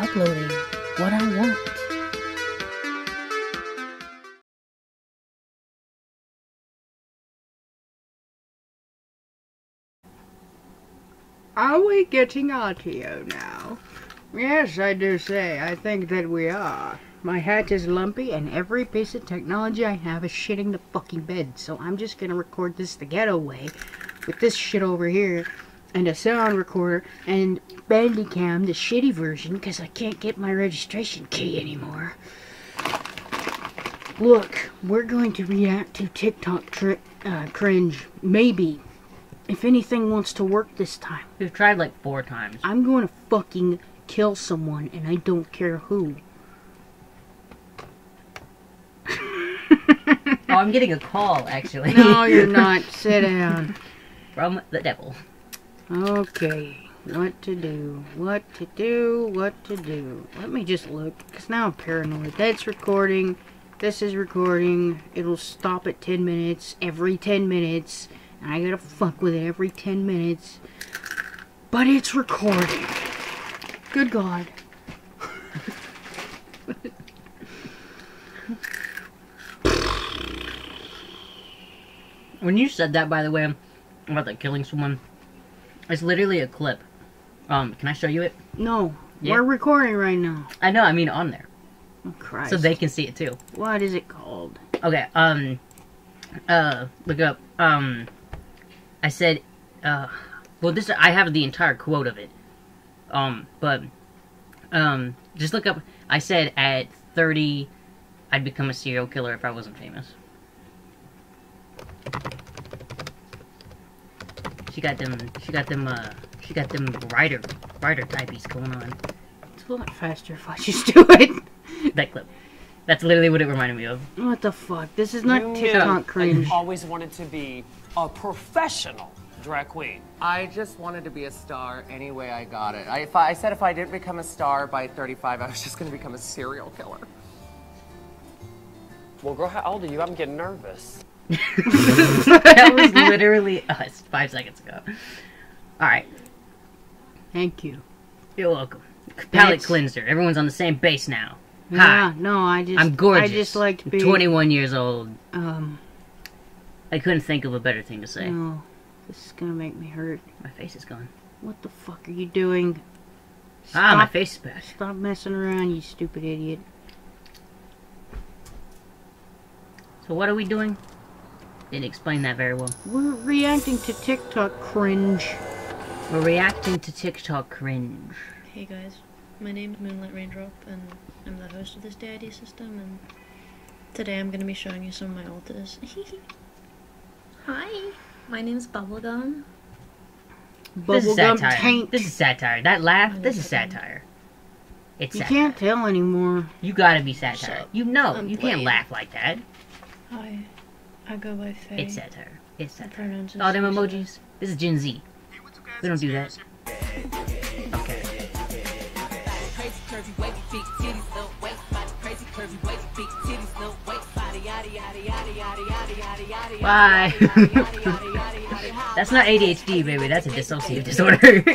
uploading what I want. Are we getting audio now? Yes, I do say. I think that we are. My hat is lumpy, and every piece of technology I have is shitting the fucking bed. So I'm just gonna record this the ghetto way, with this shit over here, and a sound recorder, and Bandicam, the shitty version, because I can't get my registration key anymore. Look, we're going to react to TikTok cringe. Maybe. If anything wants to work this time. We've tried like 4 times. I'm going to fucking kill someone, and I don't care who. Oh, I'm getting a call, actually. No, you're not. Sit down. From the devil. Okay. What to do? What to do? What to do? Let me just look, because now I'm paranoid. That's recording. This is recording. It'll stop at 10 minutes. Every 10 minutes. I gotta fuck with it every 10 minutes. But it's recording. Good God. When you said that, by the way, about like killing someone, it's literally a clip. Can I show you it? No. Yeah. We're recording right now. I know, I mean on there. Oh, Christ. So they can see it too. What is it called? Okay, look up, I said, well, this, I have the entire quote of it, just look up, I said at 30, I'd become a serial killer if I wasn't famous. She got them writer typies going on. It's a lot faster if I just do it. That clip. That's literally what it reminded me of. What the fuck? This is not TikTok cringe. I always wanted to be a professional drag queen. I just wanted to be a star any way I got it. I said if I didn't become a star by 35, I was just going to become a serial killer. Well, girl, how old are you? I'm getting nervous. That was literally us 5 seconds ago. Alright. Thank you. You're welcome. Palette cleanser. Everyone's on the same base now. Hi. Yeah, no, I'm gorgeous. I just like to be 21 years old. I couldn't think of a better thing to say. No, this is gonna make me hurt. My face is gone. What the fuck are you doing? Stop, my face is bad. Stop messing around, you stupid idiot. So what are we doing? Didn't explain that very well. We're reacting to TikTok cringe. We're reacting to TikTok cringe. Hey guys, my name is Moonlit Raindrop, and I'm the host of this DID system, and today I'm going to be showing you some of my alters. Hi, my name's Bubblegum. This is Bubblegum satire. taint. This is satire. That laugh, this is satire. It's satire. You can't tell anymore. You gotta be satire. Shut You know, up, you can't Blade. laugh like that. Hi, I go by Faye. It's satire. It's My satire. pronouns is All them she, emojis. This is Gen Z. We don't do that. Okay. Bye. That's not ADHD, baby. That's a dissociative disorder.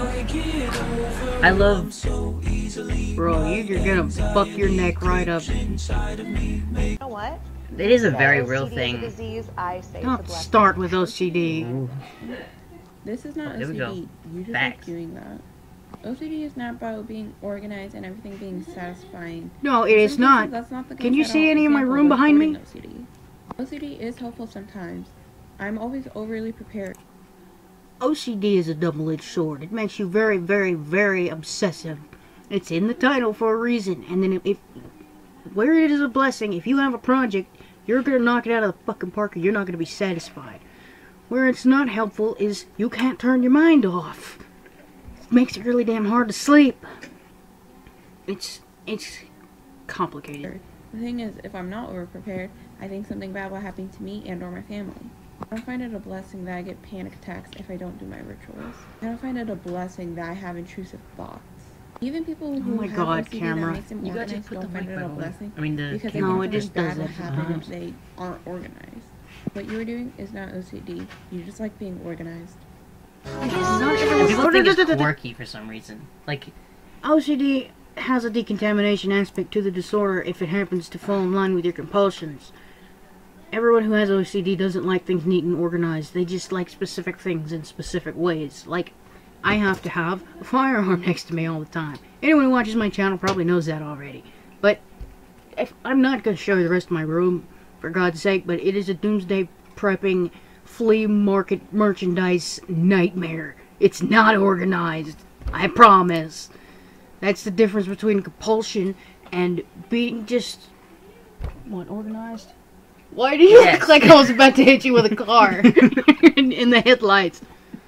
I love... Bro, you're gonna fuck your neck right up. You know what? It is a very OCD real is a thing. disease, I say Don't it's a start with OCD. Ooh. This is not There we go. OCD. You just Facts. like doing that. OCD is not about being organized and everything being satisfying. No, it is not. That's not the Can case you at see all. any in my Example, room behind me? reporting OCD. OCD is helpful sometimes. I'm always overly prepared. OCD is a double-edged sword. It makes you very, very, very obsessive. It's in the title for a reason. And then if where it is a blessing, if you have a project, you're gonna knock it out of the fucking park, or you're not gonna be satisfied. Where it's not helpful is you can't turn your mind off. It makes it really damn hard to sleep. It's complicated. The thing is, if I'm not overprepared, I think something bad will happen to me and or my family. I don't find it a blessing that I get panic attacks if I don't do my rituals. I don't find it a blessing that I have intrusive thoughts. Even people who my have God, OCD camera. that makes them You gotta organized put the don't find mic it a back on. blessing. I mean, the Because camera. No, it they just think something doesn't. bad will happen Uh-huh. if they aren't organized. What you were doing is not OCD. You just like being organized. And people think it's quirky for some reason. Like, OCD has a decontamination aspect to the disorder if it happens to fall in line with your compulsions. Everyone who has OCD doesn't like things neat and organized. They just like specific things in specific ways. Like, I have to have a firearm next to me all the time. Anyone who watches my channel probably knows that already. But I'm not going to show you the rest of my room, for God's sake, but it is a doomsday prepping flea market merchandise nightmare. It's not organized. I promise. That's the difference between compulsion and being just... What, organized? Why do you look like I was about to hit you with a car in the headlights?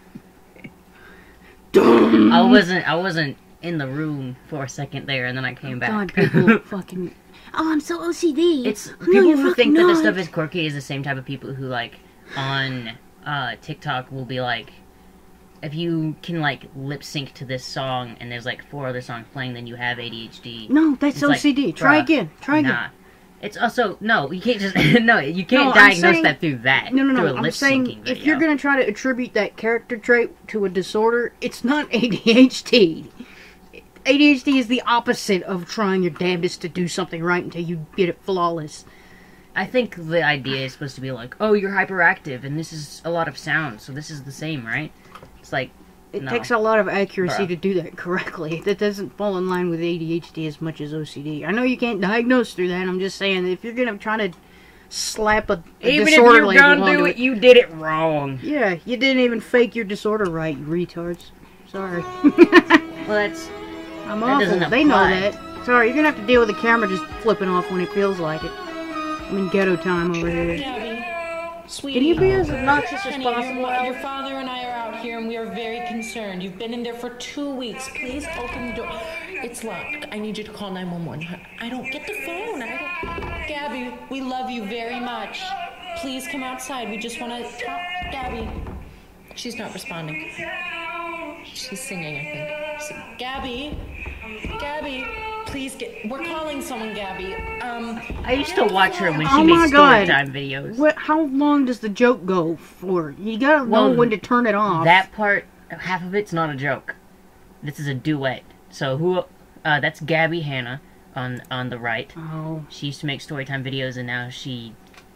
I wasn't in the room for a second there, and then I came back. God, people fucking... Oh, I'm so OCD. It's no, people who think that this stuff is quirky is the same type of people who, like, on TikTok will be like, if you can, like, lip sync to this song and there's like 4 other songs playing, then you have ADHD. No, that's OCD. Like, Try again. Try again. Nah. It's also, no, you can't just, no, you can't diagnose that through that. No, I'm saying, if you're going to try to attribute that character trait to a disorder, it's not ADHD. ADHD is the opposite of trying your damnedest to do something right until you get it flawless. I think the idea is supposed to be like, oh, you're hyperactive, and this is a lot of sound, so this is the same, right? It's like, it takes a lot of accuracy to do that correctly. That doesn't fall in line with ADHD as much as OCD. I know you can't diagnose through that. I'm just saying that if you're gonna try to slap a disorder label onto do it, you did it wrong. Yeah, you didn't even fake your disorder right, you retards. Sorry. Well, I'm awful. They know that. Sorry, you're gonna have to deal with the camera just flipping off when it feels like it. I'm in ghetto time over here. Gabby, sweetie, can you be as obnoxious as honey, possible? Your father and I are out here, and we are very concerned. You've been in there for 2 weeks. Please open the door. It's locked. I need you to call 911. I don't get the phone. Gabby, we love you very much. Please come outside. We just want to talk. Gabby. She's not responding. She's singing, I think. Gabby. Gabby. Please we're calling someone, Gabby. I used to watch her when she made story time videos. How long does the joke go for? You gotta know when to turn it off. That part, half of it's not a joke. This is a duet. So that's Gabby Hanna on the right. Oh. She used to make story time videos, and now she...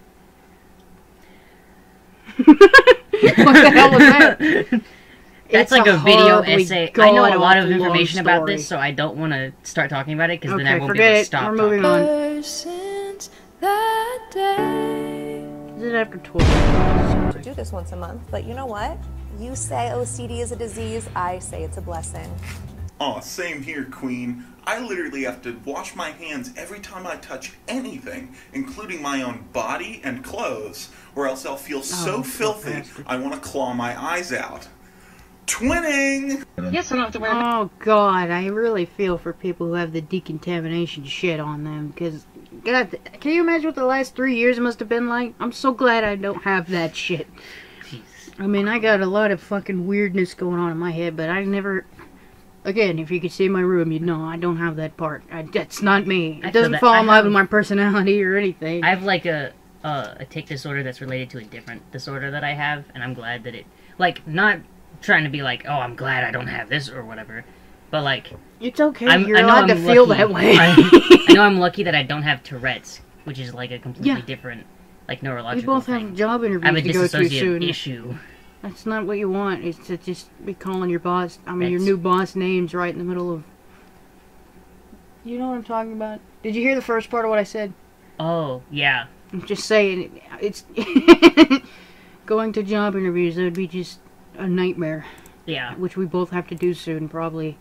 What the hell was that? That's like a video essay. I know a lot of information about this, so I don't want to start talking about it, because then I won't be able to stop We're moving on. Since that day. Is it after 12? To do this once a month, but you know what? You say OCD is a disease, I say it's a blessing. Aw, same here, Queen. I literally have to wash my hands every time I touch anything, including my own body and clothes, or else I'll feel so filthy I want to claw my eyes out. Twinning! Yes, I don't have to wear Oh God, I really feel for people who have the decontamination shit on them, because, God, can you imagine what the last 3 years must have been like? I'm so glad I don't have that shit. Jesus. I mean, I got a lot of fucking weirdness going on in my head, but I never... Again, if you could see my room, you'd know I don't have that part. That's not me. It doesn't fall in line with my personality or anything. I have like a tic disorder that's related to a different disorder that I have, and I'm glad that it... Like, not trying to be like, oh, I'm glad I don't have this or whatever, but like... It's okay, you're allowed to feel that way. I know I'm lucky that I don't have Tourette's, which is like a completely different, like, neurological thing. We both have job interviews to go to soon. Issue. That's not what you want. It's to just be calling your boss. I mean, your new boss names right in the middle of... You know what I'm talking about? Did you hear the first part of what I said? Oh, yeah. I'm just saying, it's... Going to job interviews, that would be just a nightmare. Yeah. Which we both have to do soon, probably.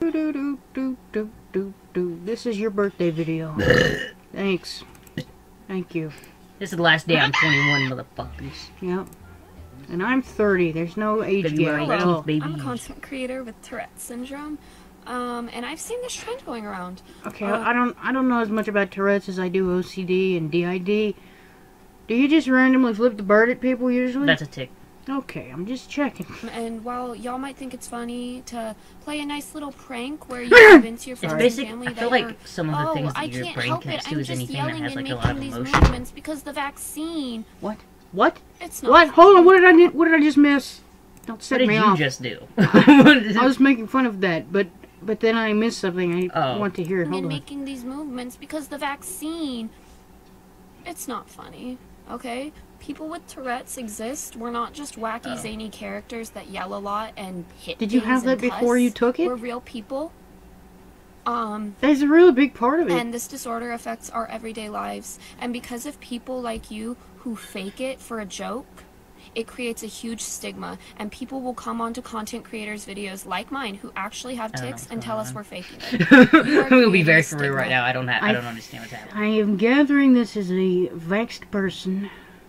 This is your birthday video. Thanks. Thank you. This is the last day I'm 21, motherfuckers. Yep. And I'm 30. There's no age gap at all. I'm a content creator with Tourette's syndrome, and I've seen this trend going around. Okay, I don't know as much about Tourette's as I do OCD and DID. Do you just randomly flip the bird at people usually? That's a tic. Okay, I'm just checking. And while y'all might think it's funny to play a nice little prank where you convince your friends and family I feel like some of the things that your brain connects to is anything that has like a lot of emotion. Because the vaccine. What? What? It's not. What? Hold on. What did I just miss? Don't set me off. What did you just do? I was making fun of that, but But then I missed something. I want to hear. Hold And on. making these movements because the vaccine. It's not funny, okay? People with Tourette's exist. We're not just wacky, zany characters that yell a lot and hit. Did you things have that and before cuss. you took it? We're real people. That's a really big part of it. And this disorder affects our everyday lives. And because of people like you who fake it for a joke, it creates a huge stigma. And people will come onto content creators' videos like mine who actually have tics and tell us we're faking it. We'll be very for real right now. I don't understand what's happening. I am gathering this as a vexed person,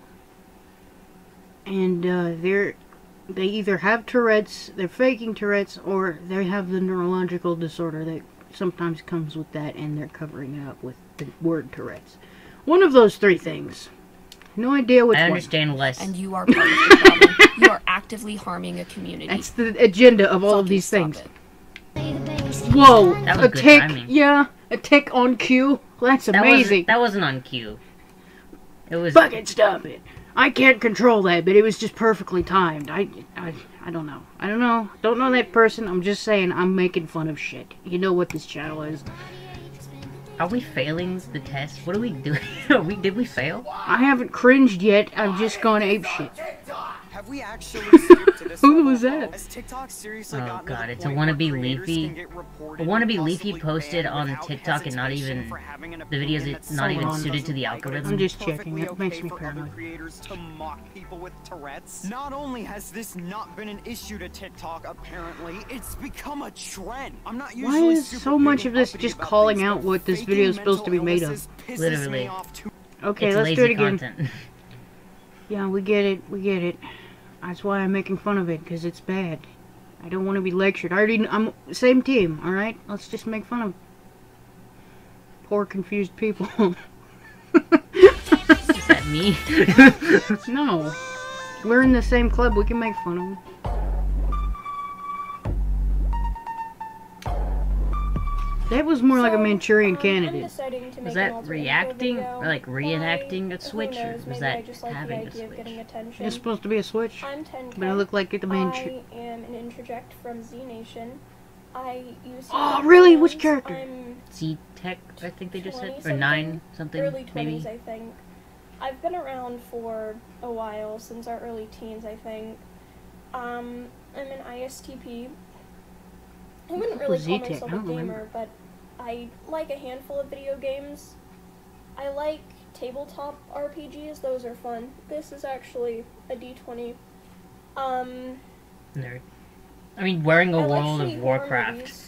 and they either have Tourette's, they're faking Tourette's, or they have the neurological disorder that sometimes comes with that, and they're covering it up with the word Tourette's. One of those three things. No idea which one. I understand less. And you are part of the problem. You are actively harming a community. That's the agenda of all of these things. Whoa, That was a good tick, timing. yeah, a tick on cue. That's amazing. That wasn't on cue. It was. Fucking stop it. I can't control that, but it was just perfectly timed. I don't know. I don't know. Don't know that person. I'm just saying I'm making fun of shit. You know what this channel is. Are we failing the test? What are we doing? Did we fail? I haven't cringed yet. I've just gone apeshit. Have we actually stooped to this Who level? was that? Has TikTok seriously Oh gotten to god, the it's a point where wannabe creators Leafy. can get A reported wannabe and Leafy possibly posted banned on without TikTok and not hesitation even for having an the videos. opinion It's that not even someone suited to the doesn't like? algorithm. I'm just checking. Perfectly That makes okay me for other paranoid. creators to mock people with Tourette's. Not only has this not been an issue to TikTok, apparently, it's become a trend. I'm not Why usually is super so big much and of this uppity just about calling things, out but what this faking video is supposed to be mental made of? illnesses pisses Literally. me off too. Okay, It's let's lazy do it again. content. Yeah, we get it. We get it. That's why I'm making fun of it, because it's bad. I don't want to be lectured. I'm same team, alright? Let's just make fun of poor, confused people. Is that me? No. We're in the same club. We can make fun of them. That was more like a Manchurian Candidate. Was that reacting or like reenacting a switch, or was that having a switch? It's supposed to be a switch, but it looked like the Manchurian. I am an interject from Z Nation. I use. Oh, really? Which character? Z-Tech, I think they just said, or 20-something, 9 something, early 20s, maybe. I think. I've been around for a while, since our early teens, I think. I'm an ISTP. I wouldn't really call Z-Tech? myself I a don't gamer, remember. but I like a handful of video games. I like tabletop RPGs, those are fun. This is actually a D20. Nerd. I mean, wearing a I like World of shitty horror Warcraft. movies,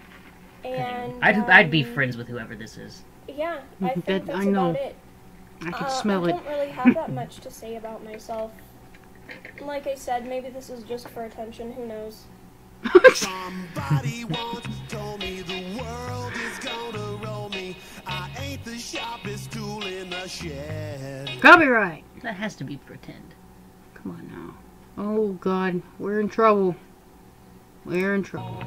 and I'd be friends with whoever this is. yeah, I think That- that's I know. about it. I can smell I it. don't really have that much to say about myself. Like I said, maybe this is just for attention, who knows. Somebody once told me the world is gonna roll me. I ain't the sharpest tool in the shed. Copyright! That has to be pretend. Come on now. Oh god, we're in trouble. We're in trouble.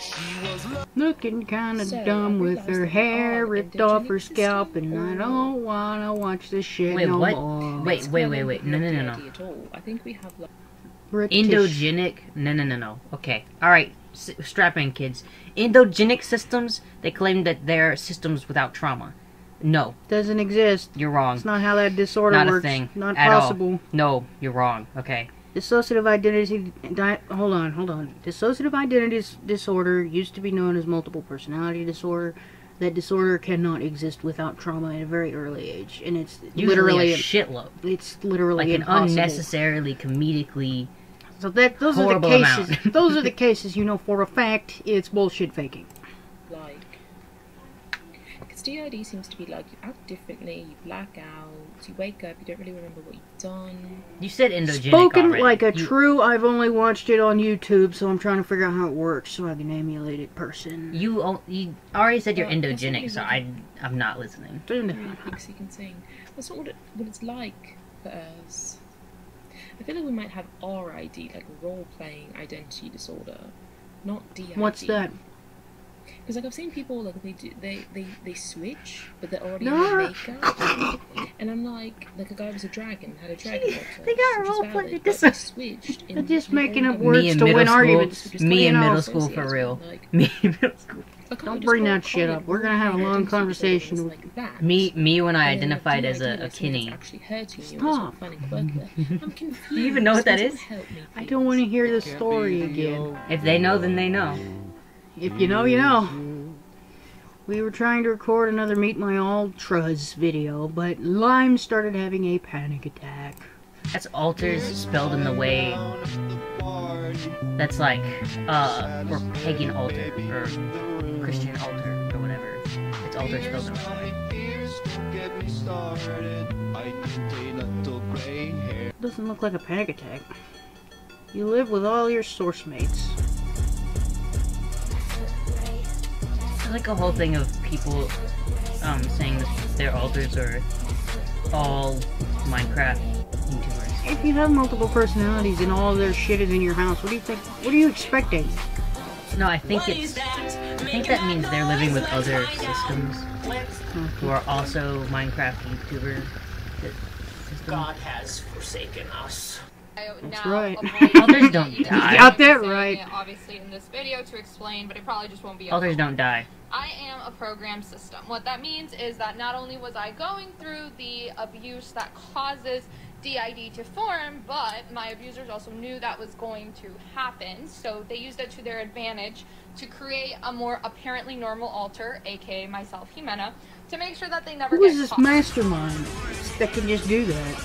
Looking kinda So, dumb I with realised her that hair our ripped off her indigenous scalp, and system, I or- don't wanna watch this shit Wait, no what? more. Wait. No. At all. I think we have like British. Endogenic? No. Okay. Alright, strap in, kids. Endogenic systems, they claim that they're systems without trauma. No. Doesn't exist. You're wrong. It's not how that disorder Not works. a thing. Not at possible. all. No, you're wrong. Okay. Dissociative identity. Hold on. Dissociative identity disorder used to be known as multiple personality disorder. That disorder cannot exist without trauma at a very early age, and it's Usually literally a shitload. It's literally like an impossible. unnecessarily comedically. So those are the horrible cases. amount. Those are the cases you know for a fact it's bullshit faking. because DID seems to be like you act differently, you black out, you wake up, you don't really remember what you've done. You said endogenic Spoken already. like a true. I've only watched it on YouTube, so I'm trying to figure out how it works so I can emulate it person. You already said you're Well, that's endogenic, what so I'm not listening. Really thinks he can sing. That's not what it's like for us. I feel like we might have RID, like role-playing identity disorder, not DID. What's that? Because like I've seen people like they switch, but they're already No. in makeup, And I'm like a guy was a dragon, had a dragon altar. They got which is role play. valid, This but is switched they're in just making up the words Me in to win middle arguments. school. Me in You know, middle school for real. Me in middle school. Don't bring that shit up. We're gonna have a long conversation. Me when I identified as a kinny. Stop. Do you even know what that is? I don't want to hear the story again. If they know, then they know. If you know, you know. We were trying to record another Meet My Ultras video, but Lime started having a panic attack. That's altars spelled in the way that's like, or pagan altar, or Christian altar, or whatever. It's altar spelled in the way. Doesn't look like a panic attack. You live with all your source mates. There's like a whole thing of people, saying that their altars are all Minecraft YouTubers. If you have multiple personalities and all of their shit is in your house, what do you think? What are you expecting? No, I think that means they're living with other systems who are also Minecraft YouTuber systems. God has forsaken us. That's right. Others don't die. You got that right. Obviously in this video to explain, but it probably just won't be. Others don't die. I am a program system. What that means is that not only was I going through the abuse that causes DID to form, but my abusers also knew that was going to happen, so they used it to their advantage to create a more apparently normal alter, aka myself, Jimena, to make sure that they never Who get is this caught. mastermind that can just do that?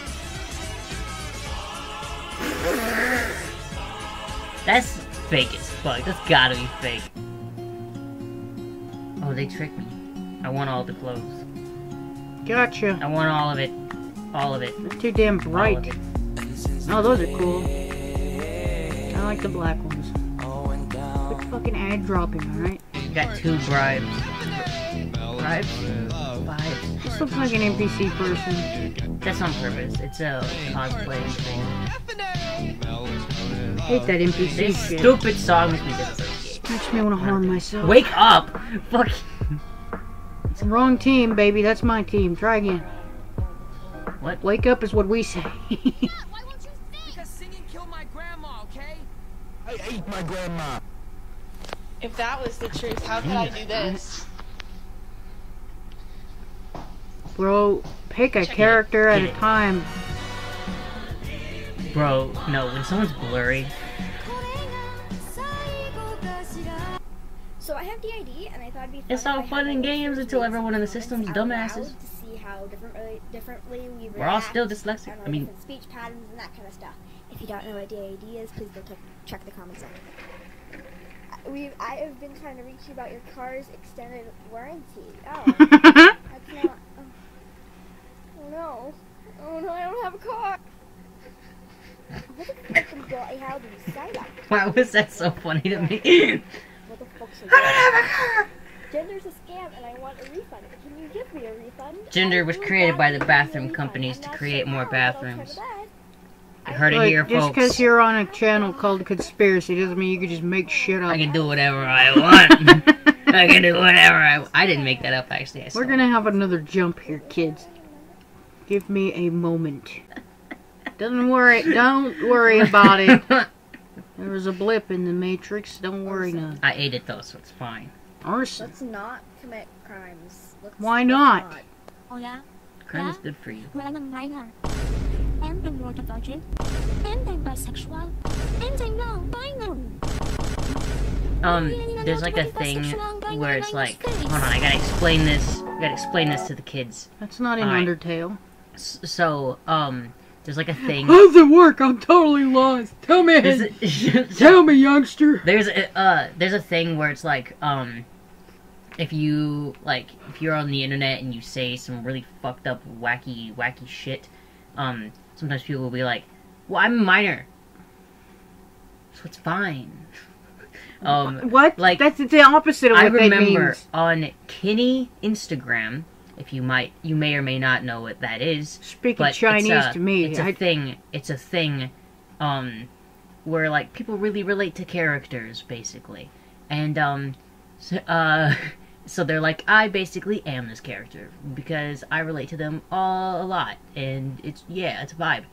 That's fake as fuck. That's gotta be fake. Oh, they tricked me. I want all the clothes. Gotcha. I want all of it. All of it. They're too damn bright. Oh, those are cool. I like the black ones. Quit fucking ad dropping, alright? Got 2 bribes. Bribes? Vibes. This looks like an NPC person. That's on purpose. It's a cosplay thing. Hate that NPC This shit. stupid song makes me disassociate. Makes me want to harm myself. Wake up! Fuck. It's the wrong team, baby. That's my team. Try again. What? Wake up is what we say. Because singing killed my grandma, okay? I ate my grandma. If that was the truth, how could I do this? Bro, pick a character at a time. Bro, no, when someone's blurry. So I have DID, and I thought it'd be fun. It's all fun and games until everyone in the system's dumbasses. To see how differently we react. We're all still dyslexic. I mean, different speech patterns and that kind of stuff. If you don't know what DID is, please go check the comments section. I have been trying to reach you about your car's extended warranty. Oh, that's not. Oh no! Oh no! I don't have a car. What the fucking hell did you say that? why was that so funny to me? What the fuck's I don't have a car! Gender's a scam and I want a refund. Can you give me a refund? Gender was created by the bathroom companies to create more bathrooms. You heard it here, Just folks. because you're on a channel called Conspiracy doesn't mean you can just make shit up. I can do whatever I want. I can do whatever I didn't make that up, actually. We're gonna have another jump here, kids. Give me a moment. Don't worry about it. There was a blip in the Matrix. Don't worry none. I ate it though, so it's fine. Arson. Let's not commit crimes. Why not? Oh yeah? Crime is good for you. Well, I'm a minor. And I'm not a virgin. And I'm bisexual. And I'm non-binary. There's like a thing where it's like, hold on, I gotta explain this. I gotta explain this to the kids. That's not in Alright. Undertale. So, there's like a thing. How does it work? I'm totally lost. Tell me. Tell me, youngster. There's a thing where it's like, if you're on the internet and you say some really fucked up, wacky shit, sometimes people will be like, well, I'm a minor, so it's fine. What? Like, that's the opposite of what I that remember means. on Kinney Instagram, if you may or may not know what that is. Speaking Chinese to me. It's a thing, where like people really relate to characters, basically. And so they're like, I basically am this character because I relate to them a lot, and it's a vibe.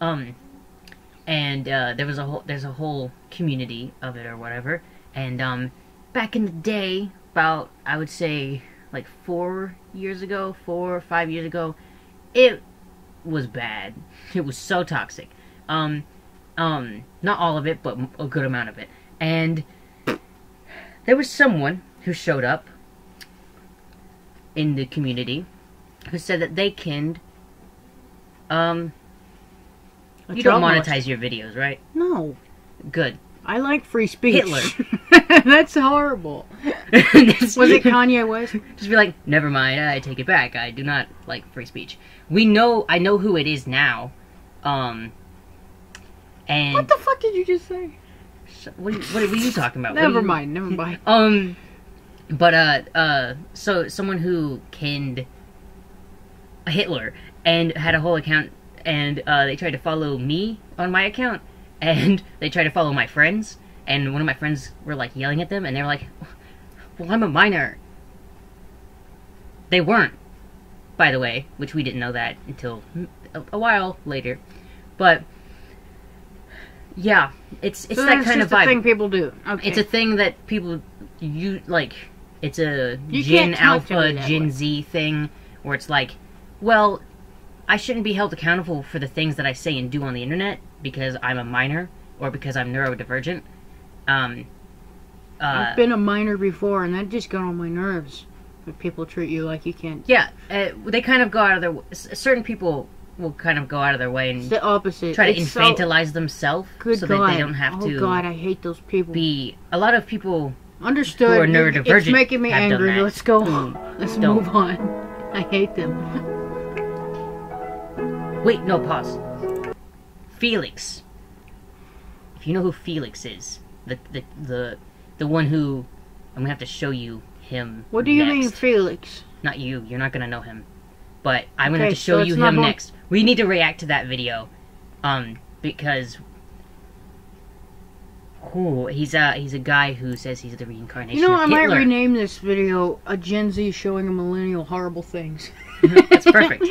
And there's a whole community of it or whatever. And back in the day, about I would say like 4 or 5 years ago, it was bad. It was so toxic. Not all of it, but a good amount of it. And there was someone who showed up in the community who said that they canned you don't monetize your videos, right? No. Good. I like free speech. Hitler. That's horrible. Was it Kanye West? Just be like, never mind, I take it back. I do not like free speech. I know who it is now. And what the fuck did you just say? What are you talking about? Never mind. So someone who canned Hitler and had a whole account, and they tried to follow me on my account, and they tried to follow my friends, and one of my friends were like yelling at them, and they were like, well, I'm a minor. They weren't, by the way, which we didn't know that until a while later. But yeah, it's so that kind of vibe. It's a thing people do. Okay. It's a thing that people like. It's a You Gen can't talk to me Alpha, that Gen way. Z thing where it's like, well, I shouldn't be held accountable for the things that I say and do on the internet because I'm a minor or because I'm neurodivergent. I've been a minor before, and that just got on my nerves. When people treat you like you can't. Yeah, they kind of go out of their. Certain people will kind of go out of their way and It's the opposite. try to It's infantilize themselves Good so God. that they don't have to. Oh God, I hate those people. A lot of people Understood. who are neurodivergent It's making me have done angry. that. Let's go. Who Let's don't. move on. I hate them. Wait, no, pause. Felix. If you know who Felix is, the one who I'm gonna have to show you him. What do you next. mean, Felix? Not you. You're not gonna know him. But I'm gonna Okay, have to show so you it's not him one- next. We need to react to that video, because he's a guy who says he's the reincarnation You know, of I might Hitler. rename this video "A Gen Z Showing a Millennial Horrible Things." That's perfect.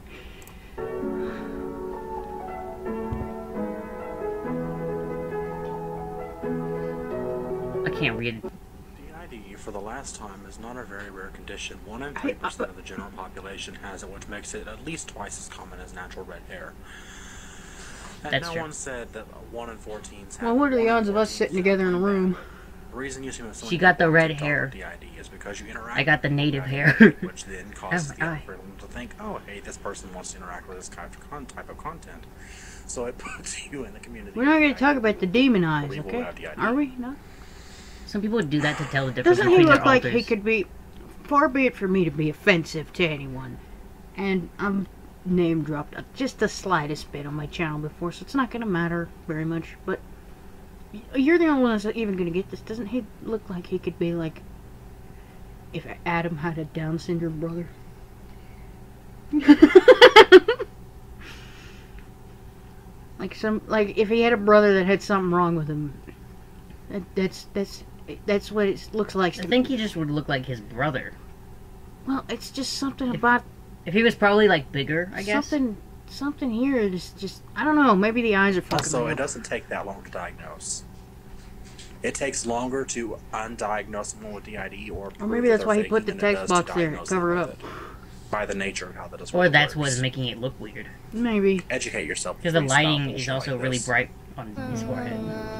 I can't read. DID for the last time is not a very rare condition. 1 in 3% of the general population has it, which makes it at least twice as common as natural red hair. And That's no true. one said that 1 in 4 teens have Well, what are the odds of us sitting together in a room? The reason you see when someone She got the red TikTok hair. with DID is because you interact I got the with native DID, hair. which then causes Oh the my algorithm to think, oh, hey, this person wants to interact with this type of content. So it puts you in the community. We're not going to talk about the demon eyes, Believe okay? without the idea. Are we? No. Some people do that to tell the difference Doesn't he between look their like alters. he could be? Far be it for me to be offensive to anyone, and I'm name dropped just the slightest bit on my channel before, so it's not going to matter very much. But you're the only one that's even going to get this. Doesn't he look like he could be like if Adam had a Down syndrome brother? like if he had a brother that had something wrong with him. That's what it looks like. I think he just would look like his brother. Well, it's just something about. If he was probably like bigger, I guess. Something here is just. I don't know. Maybe the eyes are fucking. Also, me it up. doesn't take that long to diagnose. It takes longer to undiagnose someone with DID or maybe that's why he put the text box there to cover it up. By the nature of how that is. Or that's what's making it look weird. Maybe. Educate yourself. Because the before you stop lighting is bullshit also like really this. bright on his forehead.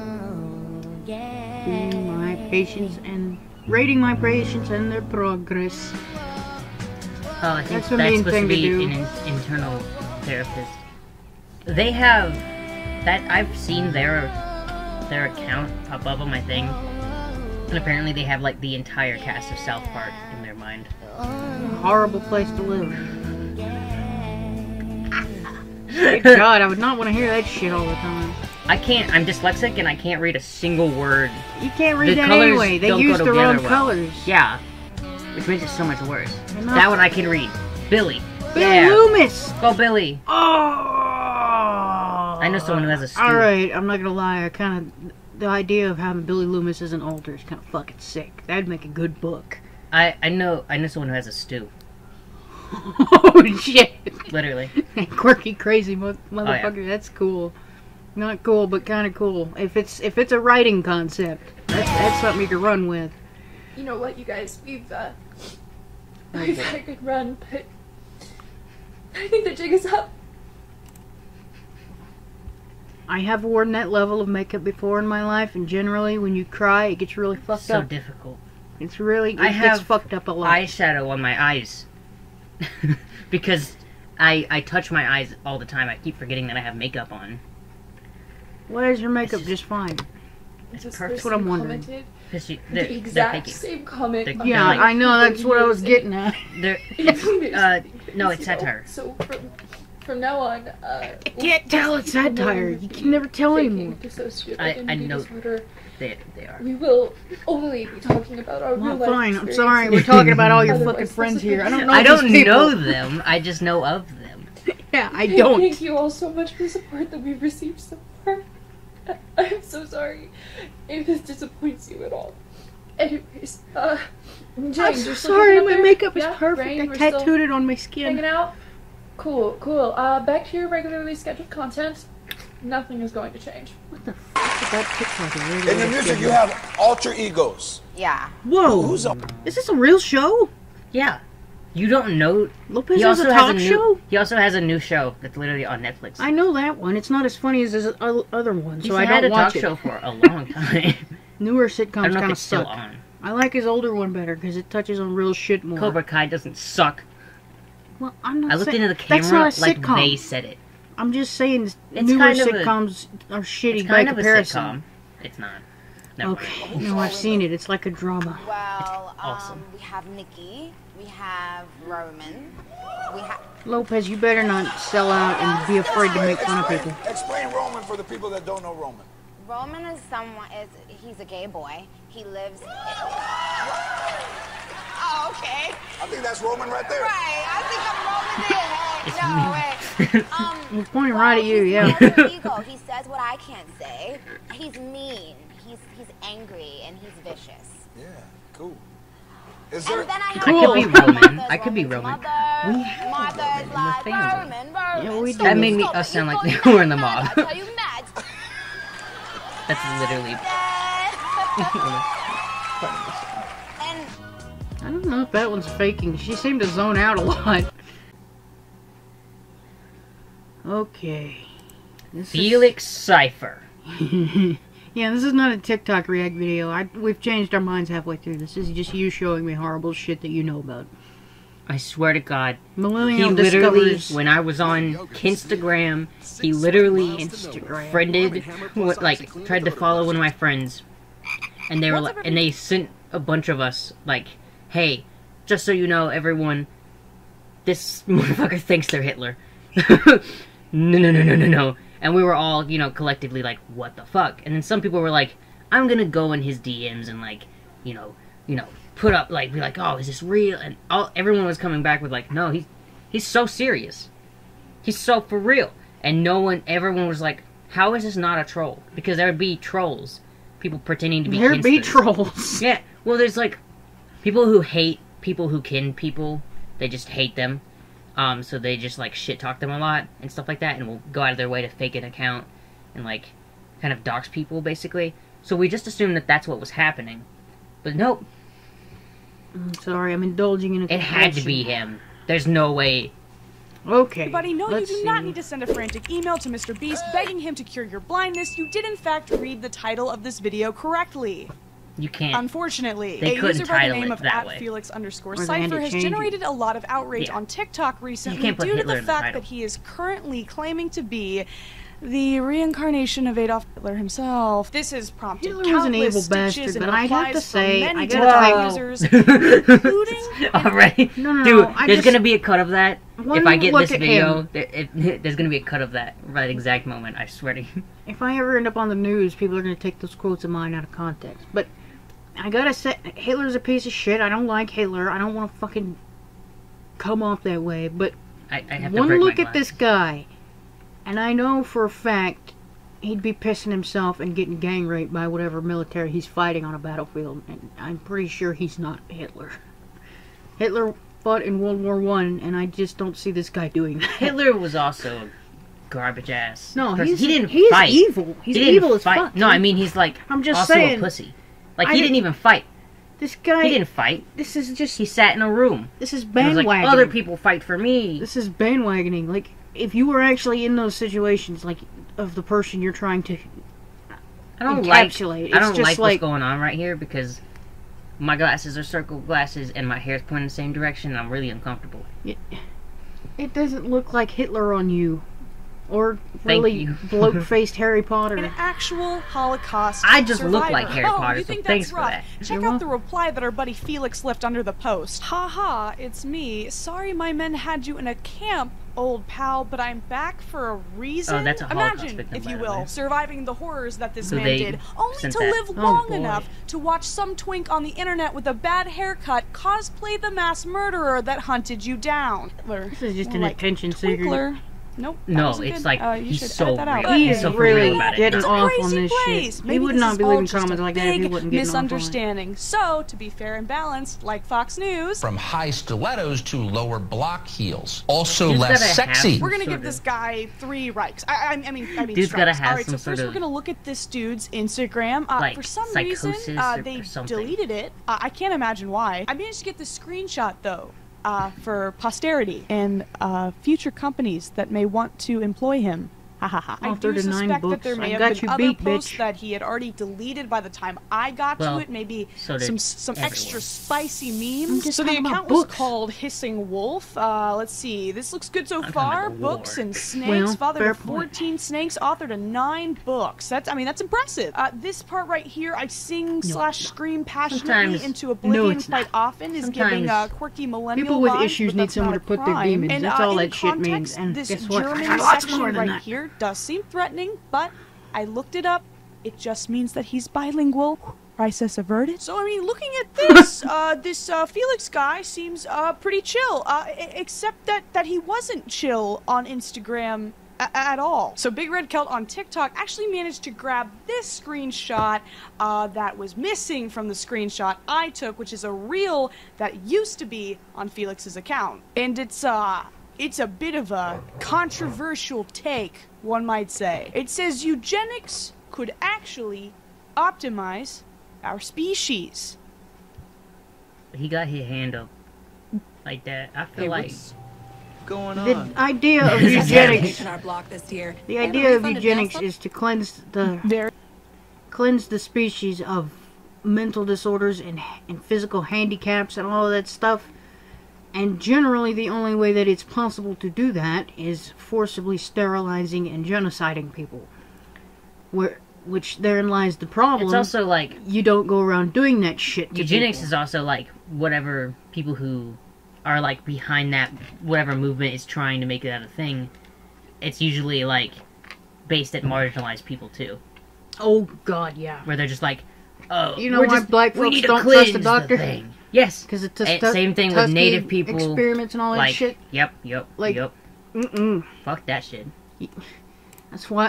My patience and rating my patients and their progress. Oh, I think That's the that's main supposed to thing to be do. an internal therapist. They have that. I've seen their account pop up on my thing, and apparently they have like the entire cast of South Park in their mind. Horrible place to live. Good God, I would not want to hear that shit all the time. I can't. I'm dyslexic and I can't read a single word. You can't read The that colors anyway. They don't use go the wrong together well. colors. Yeah, which makes it so much worse. You're not- That one I can read. Billy. Billy Yeah. Loomis! Go Billy. Oh! I know someone who has a stew. Alright, I'm not gonna lie. The idea of having Billy Loomis as an alter is kind of fucking sick. That'd make a good book. I know someone who has a stew. Oh shit! Literally. Quirky, crazy motherfucker. yeah. That's cool. Not cool, but kind of cool. If it's a writing concept, that's something you can run with. You know what, you guys? We've boy. had a good run, but I think the jig is up. I have worn that level of makeup before in my life, and generally, when you cry, it gets really fucked up. So difficult. It's really, I gets have fucked up a lot. eyeshadow on my eyes. Because I touch my eyes all the time. I keep forgetting that I have makeup on. Why is your makeup just fine? It's perfect. That's what I'm wondering. The exact same comment. Yeah, I know. That's what I was getting at. No, it's satire. So from now on, I can't tell it's satire. You can never tell anymore. I know they are. We will only be talking about our real life fine. I'm experiences. sorry. We're talking about all your fucking friends here. I don't know. I don't these people. know them. I just know of them. Yeah, I don't. Thank you all so much for the support that we've received so far. I'm so sorry if this disappoints you at all. Anyways, Jane, I'm so you're still sorry. hanging up My there? makeup is Yeah, perfect. Rain, I we're still tattooed it on my skin. Hanging out? Cool. Back to your regularly scheduled content. Nothing is going to change. What the fuck is that TikTok? In the music, you have alter egos. Yeah. Whoa. Is this a real show? Yeah. You don't know. Lopez has a talk show? He also has a new show that's literally on Netflix. I know that one. It's not as funny as his other one, so He's I had don't a watch talk it. show for a long time. Newer I sitcoms don't know if kind of it's still suck. on. I like his older one better because it touches on real shit more. Cobra Kai doesn't suck. Well, I'm not I looked saying- into the that's camera not a like sitcom. they said it. I'm just saying It's newer kind of sitcoms are shitty It's by kind of comparison. a sitcom. It's not. No. Okay, no, I've seen it. It's like a drama. Well, Awesome. we have Nikki, we have Roman, we have... Lopez, you better not sell out and be afraid to make fun of people. Explain Roman for the people that don't know Roman. Roman is he's a gay boy. He lives in... Oh, okay. I think that's Roman right there. Right, I think I'm Roman there. No, wait. He's pointing right at you, yeah. Ego. He says what I can't say. He's mean. He's angry and he's vicious. Yeah, cool. Is there? And then I could be Roman. I could be Roman. Mother's like Roman. Yeah, we do. That made us sound like they were in the mob. That's how you met. That's literally. I don't know if that one's faking. She seemed to zone out a lot. Okay. Felix Cypher. Yeah, this is not a TikTok react video. We've changed our minds halfway through. This is just you showing me horrible shit that you know about. I swear to God. Millennial he literally, discovers... when I was on Kinstagram, he literally friended, like, tried to follow one of my friends. And they were like, and they sent a bunch of us, like, hey, just so you know, everyone, this motherfucker thinks they're Hitler. No. And we were all, you know, collectively like, what the fuck? And then some people were like, I'm gonna go in his DMs and like, you know, put up, like, be like, oh, is this real? And everyone was coming back with like, no, he's so serious. He's so for real. And everyone was like, how is this not a troll? Because there would be trolls. People pretending to be There'd be Kinsters. trolls. Yeah, well, there's like, people who hate people who kin people. They just hate them. So they just, like, shit-talk them a lot and stuff like that, and will go out of their way to fake an account and, like, kind of dox people, basically. So we just assumed that that's what was happening. But nope. I'm sorry, I'm indulging in a It had to be him. There's no way. Okay. Everybody, no, you let's do see. not need to send a frantic email to Mr. Beast begging him to cure your blindness. You did, in fact, read the title of this video correctly. You can't. Unfortunately, They a couldn't user by the title name it of that way. @Felix_Cypher has generated a lot of outrage on TikTok recently can't put due to Hitler the in the fact title. that he is currently claiming to be the reincarnation of Adolf Hitler himself. This has prompted Hitler was an countless evil stitches bastard, and but I'd have to replies say, from many I TikTok gotta users, say... including Alright. No, Dude, I there's just- gonna be a cut of that. One If I get look this at video, him. there's gonna be a cut of that right exact moment, I swear to you. If I ever end up on the news, people are going to take those quotes of mine out of context. But I gotta say, Hitler's a piece of shit. I don't like Hitler. I don't want to fucking come off that way. But I have to one break look my at this guy, and I know for a fact he'd be pissing himself and getting gang raped by whatever military he's fighting on a battlefield. And I'm pretty sure he's not Hitler. Hitler fought in World War One, and I just don't see this guy doing that. Hitler was also a garbage ass. No, person. He didn't he's fight. evil. He's He didn't evil as fight. fuck. No, I mean he's like I'm just also saying, a pussy. Like I he didn't even fight. This guy. He didn't fight. This is just. He sat in a room. This is He was bandwagoning. like, other people fight for me. This is bandwagoning. Like, if you were actually in those situations, like, of the person you're trying to encapsulate, I don't it's just like what's going on right here because my glasses are circle glasses and my hair's pointing the same direction and I'm really uncomfortable. It doesn't look like Hitler on you. Or really bloke-faced Harry Potter. An actual Holocaust I just survivor. look like Harry Potter, you so think thanks that's for rough? that. Check out the reply that our buddy Felix left under the post. Haha, it's me. Sorry my men had you in a camp, old pal, but I'm back for a reason. Oh, that's a Holocaust Imagine, victim, if by you the will, way. surviving the horrors that this So man they did, only sent to that. live Oh, long boy. enough to watch some twink on the internet with a bad haircut cosplay the mass murderer that hunted you down. This is just More an like attention seeker. Twinkler. Nope. that No, wasn't it's good. like you he's should so edit that out. real. He's so really real about it. getting It's a off on crazy this place. shit. Maybe He would this not is be all leaving just a comments like that if he big wasn't getting off on it. misunderstanding. So, to be fair and balanced, like Fox News, From high stilettos to lower block heels. Also Dude's less gotta have sexy. we're gonna give sort this guy 3 Reichs. I mean, Dude's gotta strikes. have All right, some so first sort we're of, gonna look at this dude's Instagram. like, For some reason, psychosis or they something. deleted it. I can't imagine why. I managed to get the screenshot though. For posterity and future companies that may want to employ him. I do 39 suspect books. that there may I have got been you other beat, posts bitch. that he had already deleted by the time I got Well, to it. Maybe so did some everyone. extra spicy memes. I'm just So the talking about account was books. called Hissing Wolf. Let's see. This looks good so I'm talking far. about the war. Books and snakes. Well, Fathered fair to 14 snakes. Authored to 9 books. That's impressive. This part right here, I sing / scream passionately Sometimes- into oblivion it's quite often, is giving Sometimes quirky millennial People with vibes, issues but need that's someone not to a put their crime. demons. And, That's all in that shit means. context, And this guess what? German I got lots section more than right that. here does seem threatening, but I looked it up. It just means that he's bilingual. Crisis averted. So I mean, looking at this, this Felix guy seems pretty chill. Except that he wasn't chill on Instagram at all. So Big Red Celt on TikTok actually managed to grab this screenshot that was missing from the screenshot I took, which is a reel that used to be on Felix's account, and it's a bit of a controversial take, one might say. It says eugenics could actually optimize our species. He got his hand up like that. I feel like Going The on? idea of eugenics. our block this year. The idea of eugenics is to cleanse the species of mental disorders and physical handicaps and all of that stuff. And generally, the only way that it's possible to do that is forcibly sterilizing and genociding people. Which therein lies the problem. it's also like You don't go around doing that shit to eugenics people. is also like whatever people who are like behind that whatever movement is trying to make that a thing. It's usually like based at marginalized people too, Oh god, yeah. where they're just like, oh, You know we're why just, black we folks need to don't trust a cleanse doctor? The thing. Yes, Because it's And same thing with Native people. experiments and all that like, shit. Yep. Like- Yep. Mm-mm. Fuck that shit. That's why.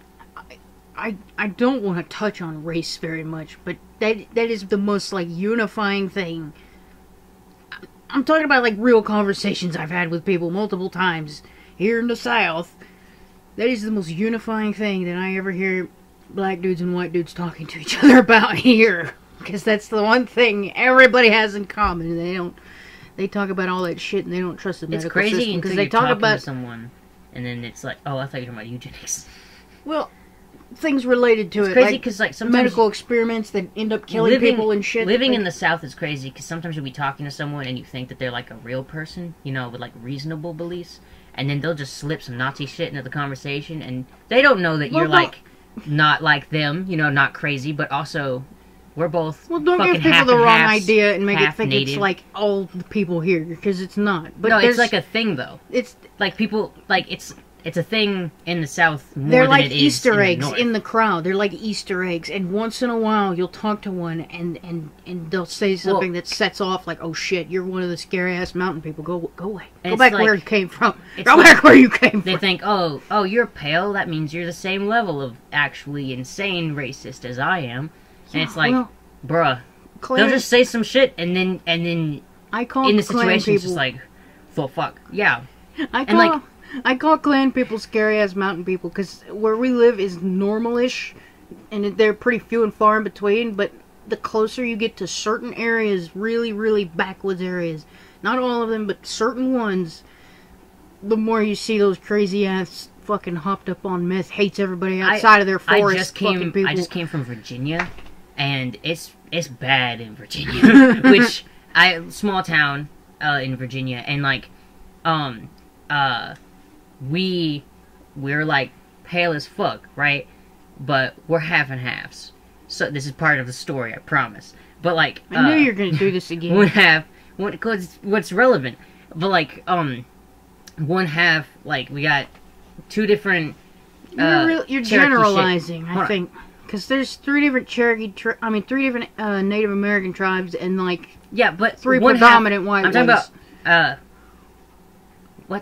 I don't want to touch on race very much, but that is the most like unifying thing. I'm talking about like real conversations I've had with people multiple times here in the South. That is the most unifying thing that I ever hear black dudes and white dudes talking to each other about here. Because that's the one thing everybody has in common. They talk about all that shit and they don't trust the medical It's crazy system because because they they talk talking about to someone, and then it's like, oh, I thought you were talking about eugenics. well things related to It's it, crazy like 'cause, like, sometimes medical experiments that end up killing people and shit. Living like, in the South is crazy because sometimes you'll be talking to someone and you think that they're like a real person, you know, with like reasonable beliefs, and then they'll just slip some Nazi shit into the conversation, and they don't know that you're like not like them, you know, not crazy, but also we're both Well, don't fucking give people half the and wrong halves, idea and make it half think native. it's like all the people here, because it's not. But no, it's there's- like a thing though. It's like people like it's a thing in the South more they're than like it is Easter in the eggs North. in the crowd. They're like Easter eggs, and once in a while you'll talk to one, and they'll say something that sets off like, "Oh shit, you're one of the scary ass mountain people. Go away. Go It's back like- where you came from. it's Go like back where you came They from." think, oh, you're pale. That means you're the same level of actually insane racist as I am. And Yeah, it's like, well, bruh, Claire- they'll just say some shit, and then I call in the clan situation, it's people. just like, I call in the clan situation, it's people. just like, fuck, yeah. I call clan people scary ass mountain people because where we live is normalish, and they're pretty few and far in between. But the closer you get to certain areas, really, really backwoods areas, not all of them, but certain ones, the more you see those crazy ass fucking hopped up on meth, hates everybody outside of their forest. I just came from Virginia, and it's bad in Virginia, which small town in Virginia, and like we're like pale as fuck, right? But we're half and halves. So this is part of the story, I promise. But like, I knew you were gonna do this again. What's relevant? But like, one half, like we got two different. You're generalizing, I think, because there's three different three different Native American tribes, and like but three one predominant half, white I'm talking ones. about what?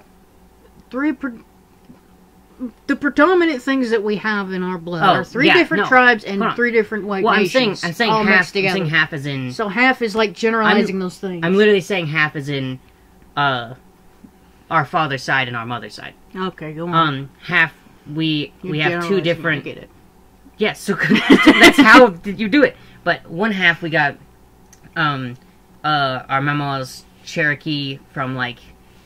The predominant things that we have in our blood are three different tribes and three different white nations. I'm saying all half. mixed together. I'm saying half as in. So half is like generalizing those things. I'm literally saying half as in, our father's side and our mother's side. Okay, go on. Half we have two different. I get it. Yes, so that's how did you do it. But one half we got, our mama's Cherokee from like,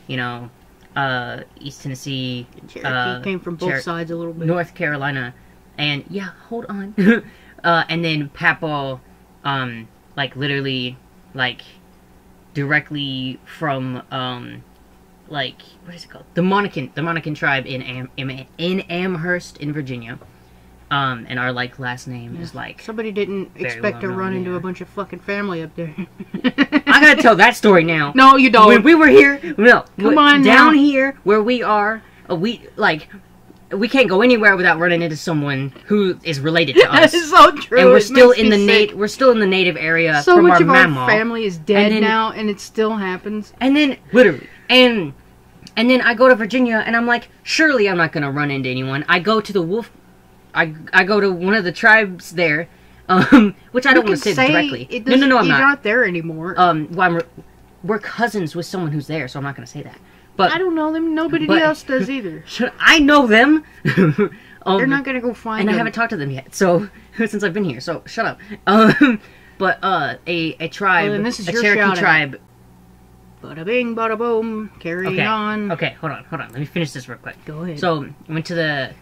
East Tennessee. Cherokee came from both sides a little bit. North Carolina, and hold on. And then Papa, like literally, like directly from like what is it called? The Monacan tribe in Amherst in Virginia. And our like last name is like somebody didn't expect to run into a bunch of fucking family up there. I gotta tell that story now. No, you don't. When we were here, come on down now. Here where we are, we can't go anywhere without running into someone who is related to us. That is so true. And we're still in the native area so from much our of mama. our family is dead now, and it still happens. And then literally, and then I go to Virginia, and I'm like, surely I'm not gonna run into anyone. I go to the wolf. I go to one of the tribes there, which I don't want to say directly. No, I'm not. You're not there anymore. We're cousins with someone who's there, so I'm not going to say that. But I don't know them. Nobody else does either. I know them. They're not going to go find them. And I haven't talked to them yet, so since I've been here. So shut up. But a tribe, well, this is a your Cherokee tribe. Bada bing, bada boom. Carry on. Okay, hold on. Let me finish this real quick. Go ahead. So I went to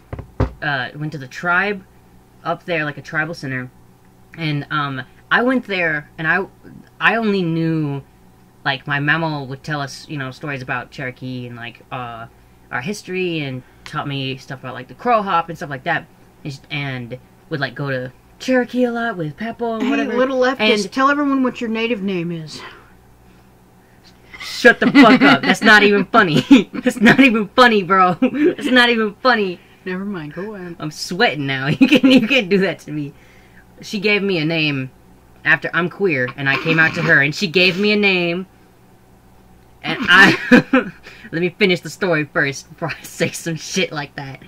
the tribe up there, like a tribal center, and I went there, and I only knew, like, my mama would tell us, stories about Cherokee and like our history, and taught me stuff about like the crow hop and stuff like that, and would like go to Cherokee a lot with Peppo and whatever. Hey, little leftist, tell everyone what your native name is. Shut the fuck up. That's not even funny. That's not even funny, bro. That's not even funny. Never mind, go on. I'm sweating now. You can't do that to me. She gave me a name after I'm queer, and I came out to her, and she gave me a name, and I let me finish the story first before I say some shit like that.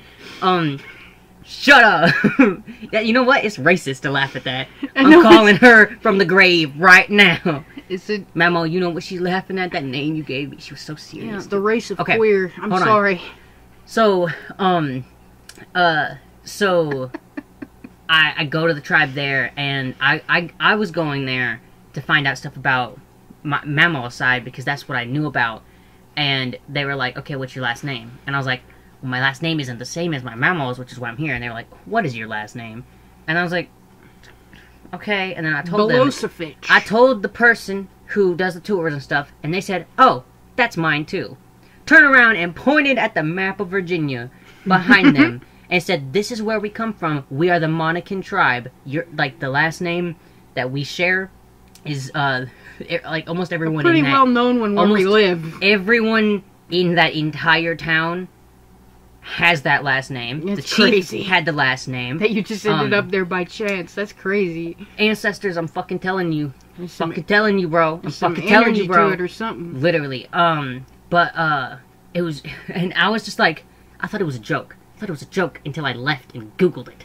Shut up. Yeah, you know what? It's racist to laugh at that. I'm calling her from the grave right now. Is it, Mamo? You know what she's laughing at? That name you gave me. She was so serious. Yeah, the race of queer. I'm sorry. So, so I go to the tribe there, and I was going there to find out stuff about my Mama's side, because that's what I knew about. And they were like, okay, what's your last name? And I was like, well, my last name isn't the same as my Mama's, which is why I'm here. And they were like, what is your last name? And I was like, okay. And then I told them. I told the person who does the tours and stuff, and they said, oh, that's mine too. Turned around and pointed at the map of Virginia behind them and said, this is where we come from. We are the Monacan tribe. You're like, the last name that we share is like almost everyone pretty in that, well known when where we live. Everyone in that entire town has that last name. It's the chief crazy. had the last name. That you just ended up there by chance. That's crazy. Ancestors, I'm fucking telling you. I'm fucking telling you, bro. I'm some fucking telling you, energy bro. to it or something. Literally. But it was, and I was just like, I thought it was a joke. I thought it was a joke until I left and Googled it.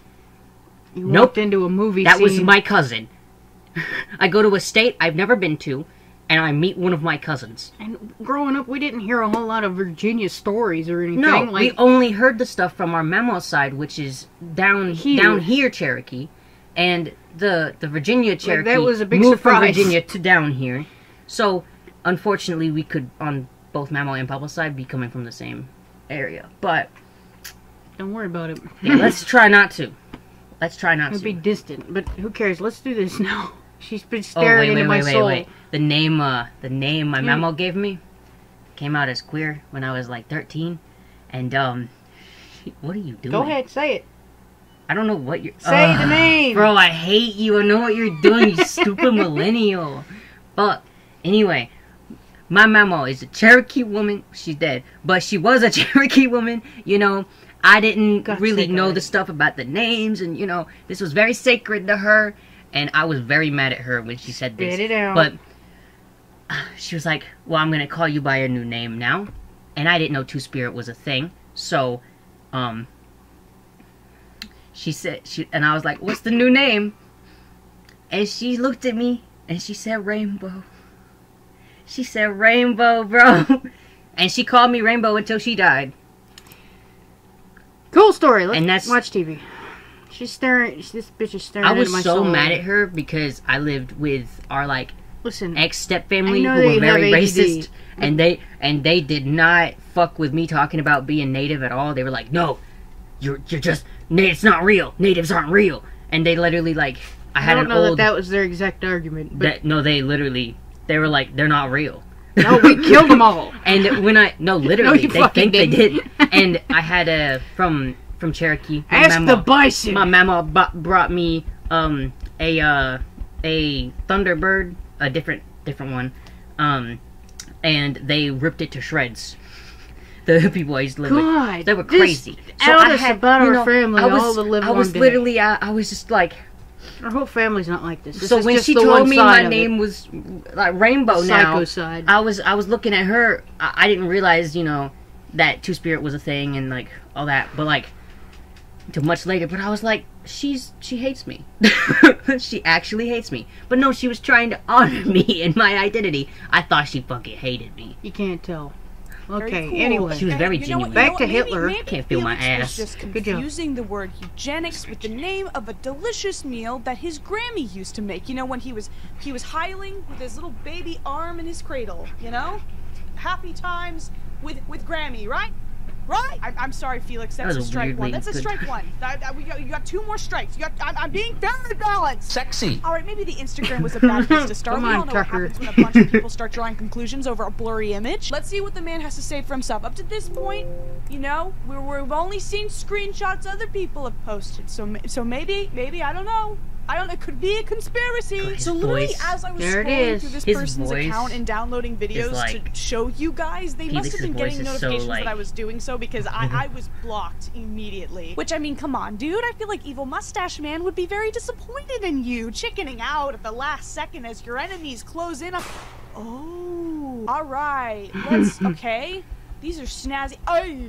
You walked into a movie That was scene. my cousin. I go to a state I've never been to, and I meet one of my cousins. And growing up, we didn't hear a whole lot of Virginia stories or anything. No, like, we only heard the stuff from our Memo side, which is down here Cherokee, and the Virginia Cherokee that was a big moved surprise. from Virginia to down here. So, unfortunately, we could, on both Memo and Pablo's side, be coming from the same area. But don't worry about it. Yeah, let's try not to. Let's try not It'd to. be distant, but who cares? Let's do this now. She's been staring into my soul. Wait. The name my Memo gave me came out as queer when I was like 13, and what are you doing? Go ahead, say it. I don't know what you're... Say the name! Bro, I hate you. I know what you're doing, you stupid millennial. But, anyway, my Memo is a Cherokee woman. She's dead. But she was a Cherokee woman. You know, I didn't really know the stuff about the names. And, you know, this was very sacred to her. And I was very mad at her when she said this. Spit it out. But she was like, well, I'm going to call you by a new name now. And I didn't know Two-Spirit was a thing. So, she said, and I was like, what's the new name? And she looked at me, and she said Rainbow. She said Rainbow, bro. And she called me Rainbow until she died. Cool story. Let's watch TV. She's staring, this bitch is staring into my soul. I was so mad at her because I lived with our, like, ex-step-family who they were very have racist. And they did not fuck with me talking about being native at all. They were like, no, you're just... It's not real. Natives aren't real. And they literally, like, I don't know that was their exact argument. But no, they were like, they're not real. No, we killed them all. And when literally, they think they did. And I had from Cherokee. Ask the bison. My mama brought me a Thunderbird, a different one, and they ripped it to shreds. The people I used to live with, they were crazy. Tell us about our family. I was literally, I was just like, our whole family's not like this. So when she told me my name was like Rainbow now, I was looking at her. I didn't realize, you know, that Two-Spirit was a thing and like all that. But like, until much later. But I was like, she hates me. She actually hates me. But no, she was trying to honor me and my identity. I thought she fucking hated me. You can't tell. Okay, cool. anyway. She was very genuine. Back to Hitler. Maybe Can't feel my Felix ass. was just confusing the word eugenics with the name of a delicious meal that his Grammy used to make. You know, when he was hiling with his little baby arm in his cradle. You know, happy times with Grammy, right? Right? I'm sorry, Felix. That's a strike one. That's a strike one. You got 2 more strikes. I'm being very balanced. Sexy. All right, maybe the Instagram was a bad place to start. We all know what happens when a bunch of people start drawing conclusions over a blurry image. Let's see what the man has to say for himself. Up to this point, you know, we've only seen screenshots other people have posted. So maybe I don't know. It could be a conspiracy. So literally, as I was scrolling through this person's account and downloading videos to show you guys, they must have been getting notifications that I was doing so because I was blocked immediately. Which, I mean, come on, dude. I feel like Evil Mustache Man would be very disappointed in you, chickening out at the last second as your enemies close in. Oh, all right. Let's. Okay, these are snazzy.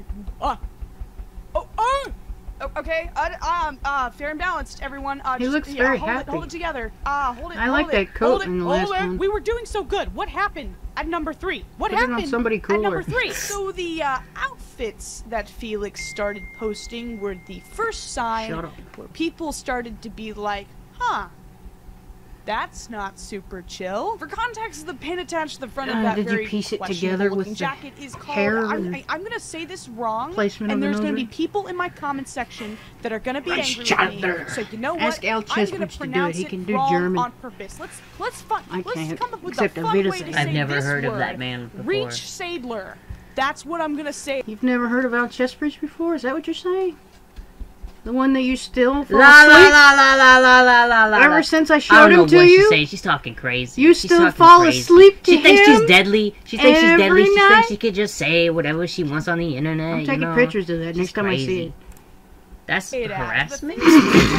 Okay, fair and balanced, everyone. He looks very happy. Hold it together. Hold it. I like that coat in the last one. We were doing so good. What happened at number 3? What Put it on happened somebody cooler. at number 3? So the outfits that Felix started posting were the first sign where people started to be like, huh, that's not super chill. For context, the pin attached to the front of that did very you piece it questionable together with looking the jacket is called, hair I'm gonna say this wrong, placement and of the there's gonna nose be ring? people in my comment section that are gonna be Rice angry with me. Chandler. So you know what? Ask Al I'm gonna Cheswich to do it. pronounce He can do wrong German. on purpose. Let's come up with except a a fun bit of way to saying. say I've never this heard of word. that man before. Reach Sadler. That's what I'm gonna say. You've never heard of Al Chesbridge before? Is that what you're saying? The one that you still fall La la asleep? la la la la la la la. Ever since I I showed don't know him to what you? she's saying. She's talking crazy. You She's still talking fall crazy. asleep to She thinks him she's deadly. She thinks she's deadly. every She night? thinks she could just say whatever she wants on the internet. I'm taking pictures of that next time I see it. That's harassment?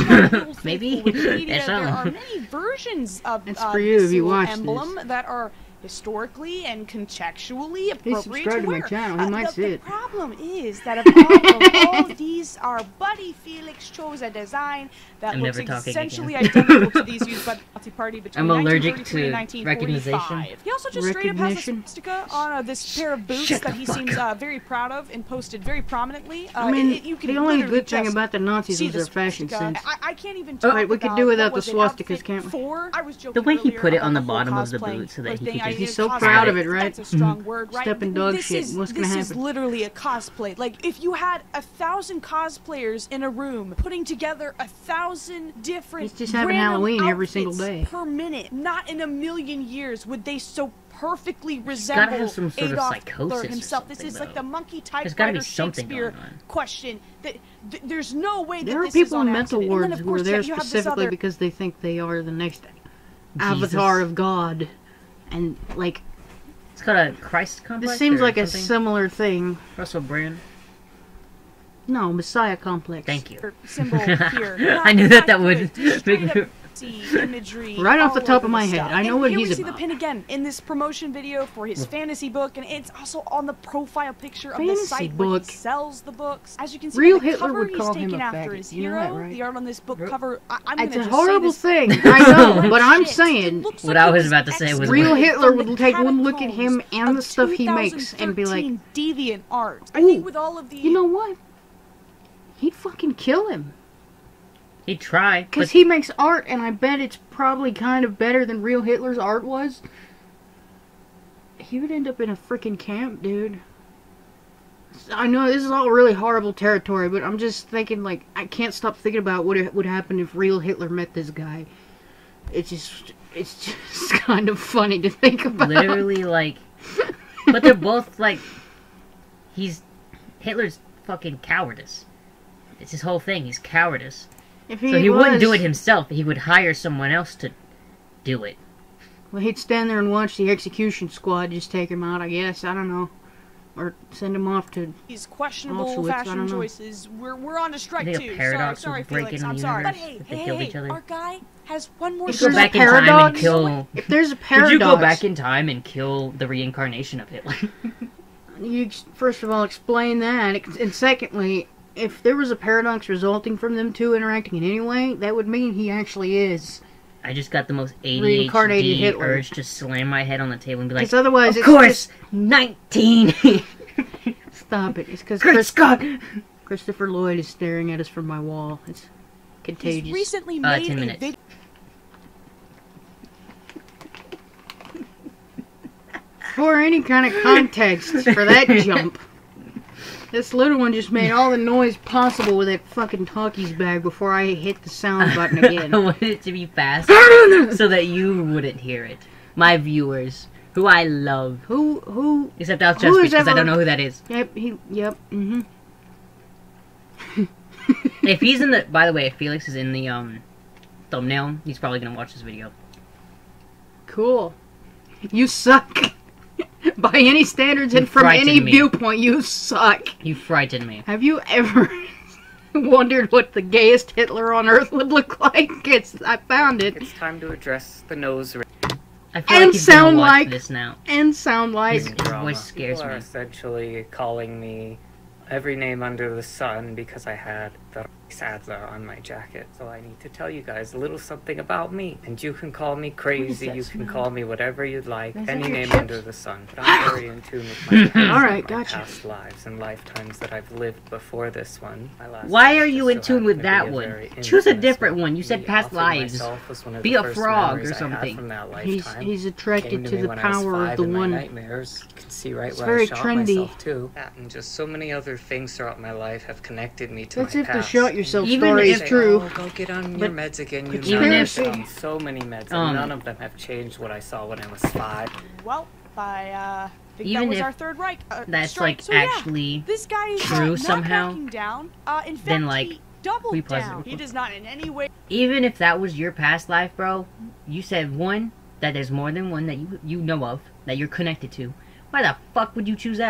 Maybe. Maybe. There are many versions of It's for you this if you little watch emblem that are historically and contextually He's appropriate subscribed to my channel. He might see the it. problem is that of all these, our buddy Felix chose a design that I'm looks never talking essentially again. identical to these used by the Nazi Party between I'm allergic 1933 and to 1945. recognition. He also just straight up has a swastika on this pair of boots Shut that the he fuck seems up. very proud of and posted very prominently. I mean, you can the only literally good thing just about the Nazis see was their the fashion swastika. sense. I can't even Oh, talk wait, we could about do what without the was an swastikas, outfit can't we? for. I was joking The way he earlier put it about on the whole bottom of the cosplaying boot so that he thing. could just... He's so cosplay, proud of it, right? That's a strong word, right? Stepping dog This shit. is- What's gonna This is happen? literally a cosplay. Like, if you had 1,000 cosplayers in a room putting together 1,000 different He's just having random Halloween every single outfits day. per minute, not in a million years would they so perfectly gotta resemble have some sort of Adolf psychosis Hitler or himself. This something, is like though. the monkey There's gotta be typewriter something Shakespeare going on. question. That there's no way that There are this people is on in mental accident. And then, wards of who are course, there you have this specifically other- because they think they are the next avatar of God. And, like... It's called a Christ complex. This seems or like a something? similar thing. Russell Brand. No, Messiah complex. Thank you. Symbol here. I knew that would Straight make up see imagery Right off the all top over of my the head. stuff. I know And what here he's we see about. the pin again in this promotion video for his fantasy book, and it's also on the profile picture of the Fantasy site where book. he sells the books. As you can see, Real on the Hitler cover, would he's call him taken a after faggot. his You know hero. that, right? The art on this book cover. I'm It's gonna a just say horrible this. thing. I know, but I'm Shit. saying... Looks What like I it was about to say was... Real what- Hitler from the would take one look at him and of the stuff he makes and be like, 2013 deviant art. I Ooh, think with all of the you know what? He'd fucking kill him. He'd try. Because But he makes art, and I bet it's probably kind of better than real Hitler's art was. He would end up in a freaking camp, dude. I know this is all really horrible territory, but I'm just thinking, like, I can't stop thinking about what would happen if real Hitler met this guy. It's just kind of funny to think about. literally, like... But they're both, like... Hitler's fucking cowardice. It's his whole thing. He's cowardice. If So he wouldn't do it himself. He would hire someone else to do it. Well, he'd stand there and watch the execution squad just take him out, I guess. I don't know. Or send him off to these questionable Auschwitz, I fashion don't know. choices. We're on to strike I think a two. paradox Sorry, would break Felix. in I'm the sorry. But universe hey, if they hey, killed hey, each other. our guy has one more. Would you go shot. back in time and kill... If there's a Would paradox... you go back in time and kill the reincarnation of Hitler? You first of all explain that, and secondly, if there was a paradox resulting from them two interacting in any way, that would mean he actually is. I just got the most Reincarnated ADHD Hitler. urge to slam my head on the table and be like, 'Cause otherwise of it's course, just- 19! Stop it. It's because Great Scott! Christopher Lloyd is staring at us from my wall. It's contagious. He's recently made 10 a minutes. video. For any kind of context for that jump, this little one just made all the noise possible with that fucking talkies bag before I hit the sound button again. I wanted it to be fast so that you wouldn't hear it. My viewers, who I love. Who? Except Al who Chesapeake, has because I ever- don't know who that is. Yep, mm-hmm. If he's in the... By the way, if Felix is in the thumbnail, he's probably going to watch this video. Cool. You suck. By any standards You and from any frightened me. viewpoint, you suck. You frightened me. Have you ever wondered what the gayest Hitler on Earth would look like? I found it. It's time to address the nose ring. I feel And like he's gonna sound watch like- this now. And sound like... His voice scares People are me. essentially calling me every name under the sun because I had the Sadler on my jacket. So I need to tell you guys a little something about me. And you can call me crazy, that you can smell? call me whatever you'd like, Is that any your name chips? under the sun. But I'm very in tune with my past, Alright, and my gotcha. past lives and lifetimes that I've lived before this one. My last Why life are just you so in tune with happened to that be a one? very Choose a infamous different one. one. You said Me past offering lives. myself was one of Be the a first frog memories or I had something. from that He's lifetime. attracted Came to me the when I was power of 5 the in my one. nightmares. You can see right It's where very I shot trendy. myself too. That and just so many other things throughout my life have connected me to That's my if the past. shot yourself Even story if- is true. Oh, go get on But your meds again. You even know, if- I've done so many meds, and none of them have changed what I saw when I was 5. Well, I think Even that was if our third Reich. that's, strike. like, So, yeah, actually this guy is true not somehow, backing down. In fact, then, like, he doubled we down. positive- He does not in any way. Even if that was your past life, bro, you said one, that there's more than one that you know of, that you're connected to. Why the fuck would you choose that one?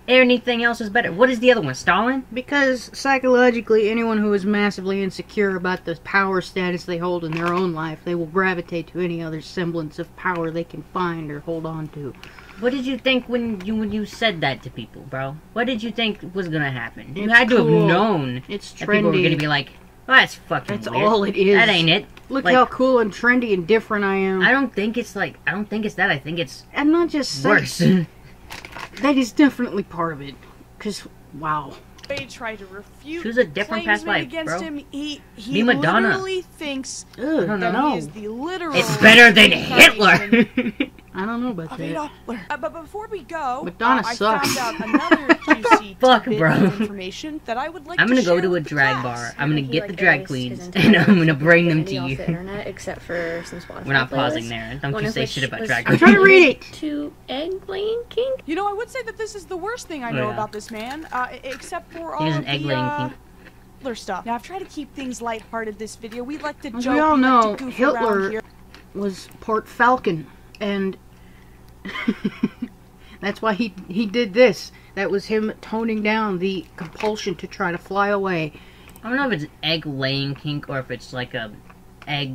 anything else is better. What is the other one? Stalin? Because psychologically, anyone who is massively insecure about the power status they hold in their own life, they will gravitate to any other semblance of power they can find or hold on to. What did you think when you said that to people, bro? What did you think was gonna happen? You It's had to cool. have known It's that people were trendy. gonna be like, oh, that's fucking That's weird. all it is. That ain't it. Look Like, how cool and trendy and different I am. I don't think it's that. I think it's I'm not just worse. saying. That is definitely part of it. Because, wow. They try to refute Choose a different claims past made life, against bro. him. He Be Madonna. literally thinks Ugh, that no. he is the literal. It's better than Hitler. I don't know about that. Adolf Hitler. But before we go, Madonna I sucks. found out another juicy Fuck, tidbit bro. of information that I would like I'm to gonna go share to a with the drag class. bar. I'm gonna He, get the like, drag erased queens, his and I'm gonna bring them to identity off you. the internet, except for some Spotify We're not pausing playlists, there. Don't one you of say which shit about was drag I'm trying to read it. To egg-laying king. You know, I would say that this is the worst thing I know yeah. about this man, except for He all was of an egg the laying king. Hitler stuff. Now, I've tried to keep things lighthearted this video. We like to As joke. we all we like know, to goof around Hitler here. was part Falcon, and that's why he did this. That was him toning down the compulsion to try to fly away. I don't know if it's egg laying kink or if it's like a egg.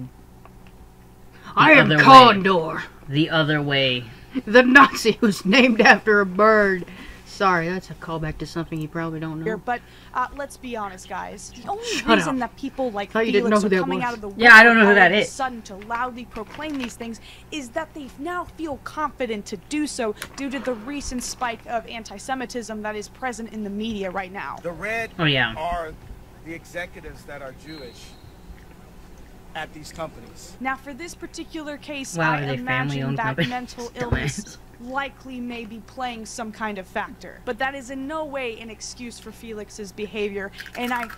I am other way. Condor, The other way. the Nazi who's named after a bird. Sorry, that's a callback to something you probably don't know. But let's be honest, guys. The only Shut reason up. that people like Thought you didn't Felix know who are that coming was. out of the Yeah, I don't know who woodwork that all of a is. sudden to loudly proclaim these things is that they now feel confident to do so due to the recent spike of anti-Semitism that is present in the media right now. The red Oh, yeah. are the executives that are Jewish at these companies. Now, for this particular case, Wow, I are they imagine family-owned that companies? mental illness likely may be playing some kind of factor. But that is in no way an excuse for Felix's behavior, and I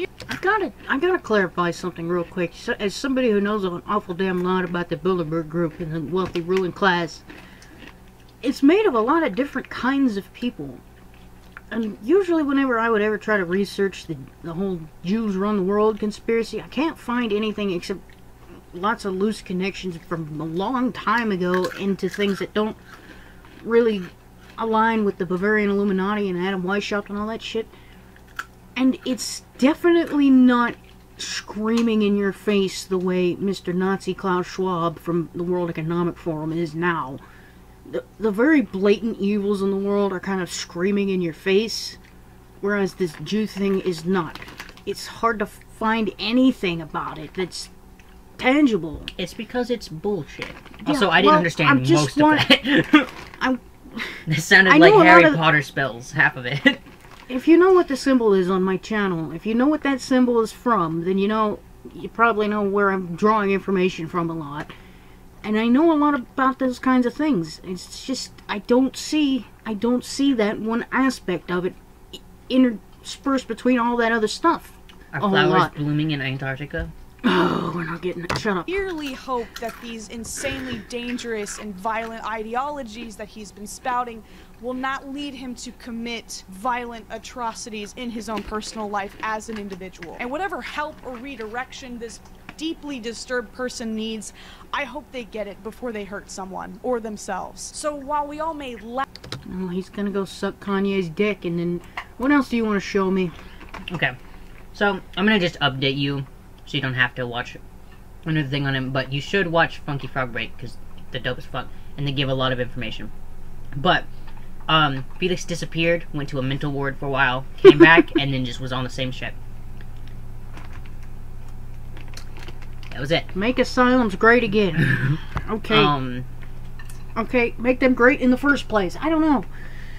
gotta clarify something real quick. So, as somebody who knows an awful damn lot about the Bilderberg Group and the wealthy ruling class, it's made of a lot of different kinds of people. And usually whenever I would ever try to research the whole Jews run the world conspiracy, I can't find anything except lots of loose connections from a long time ago into things that don't really align with the Bavarian Illuminati and Adam Weishaupt and all that shit. And it's definitely not screaming in your face the way Mr. Nazi Klaus Schwab from the World Economic Forum is now. The very blatant evils in the world are kind of screaming in your face, whereas this Jew thing is not. It's hard to find anything about it that's tangible. It's because it's bullshit. Yeah, Also, I didn't well, understand I'm just most of that. This sounded I like know a Harry lot of- Potter spells, half of it. If you know what the symbol is on my channel, if you know what that symbol is from, then you probably know where I'm drawing information from a lot. And I know a lot about those kinds of things. It's just, I don't see that one aspect of it interspersed between all that other stuff. Are A whole flowers lot. blooming in Antarctica? Oh, we're not getting it. Shut up. Dearly hope that these insanely dangerous and violent ideologies that he's been spouting will not lead him to commit violent atrocities in his own personal life as an individual. And whatever help or redirection this deeply disturbed person needs, I hope they get it before they hurt someone or themselves. So while we all may laugh... Oh, he's gonna go suck Kanye's dick, and then... What else do you want to show me? Okay. So, I'm gonna just update you, so you don't have to watch another thing on him, but you should watch Funky Frog Break, because they're dope as fuck, and they give a lot of information. But, Felix disappeared, went to a mental ward for a while, came back, and then just was on the same shit. That was it. Make asylums great again. Okay. Okay, make them great in the first place. I don't know.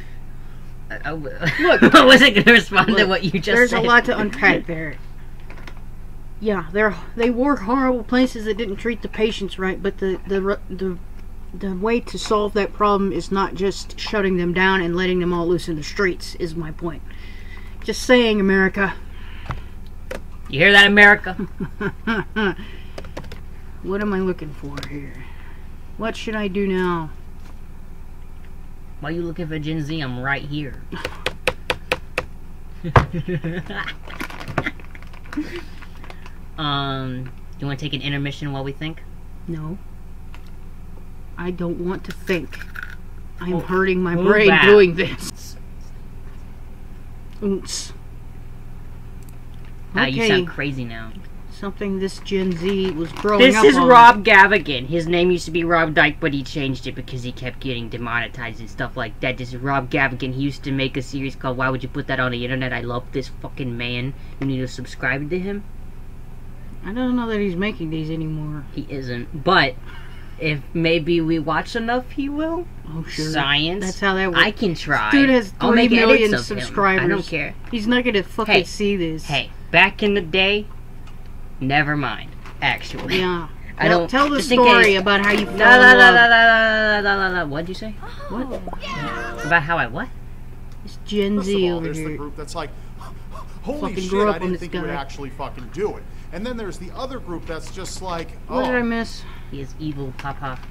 Look, I wasn't going to respond to what you just there's said. There's a lot to unpack there. Yeah, they were horrible places that didn't treat the patients right, but the way to solve that problem is not just shutting them down and letting them all loose in the streets, is my point. Just saying, America. You hear that, America? What am I looking for here? What should I do now? While you looking for Gen Z, I'm right here. You want to take an intermission while we think? No. I don't want to think. I'm hurting my brain back. doing this. Oonts. Ah, you sound crazy now. Something this Gen Z was growing up This is on. Rob Gavigan. His name used to be Rob Dyke, but he changed it because he kept getting demonetized and stuff like that. This is Rob Gavigan. He used to make a series called Why Would You Put That on the Internet? I love this fucking man. You need to subscribe to him. I don't know that he's making these anymore. He isn't. But if maybe we watch enough, he will. Oh, sure. Science. That's how that works. I can try. Dude has 3 I'll make million edits of subscribers. him. I don't care. He's not gonna fucking see this. Hey, back in the day, never mind. Actually, Yeah. I don't tell the just in story case. about how you fell La, in la, la, love. la, la, la, la, la. What'd you say? What? About how I what? It's Gen First Z of all, over there's the here. group that's like, holy Fucking shit, grew up I on didn't this think you would guy. actually fucking do it. And then there's the other group that's just like, What did I oh, miss? He is evil, Papa.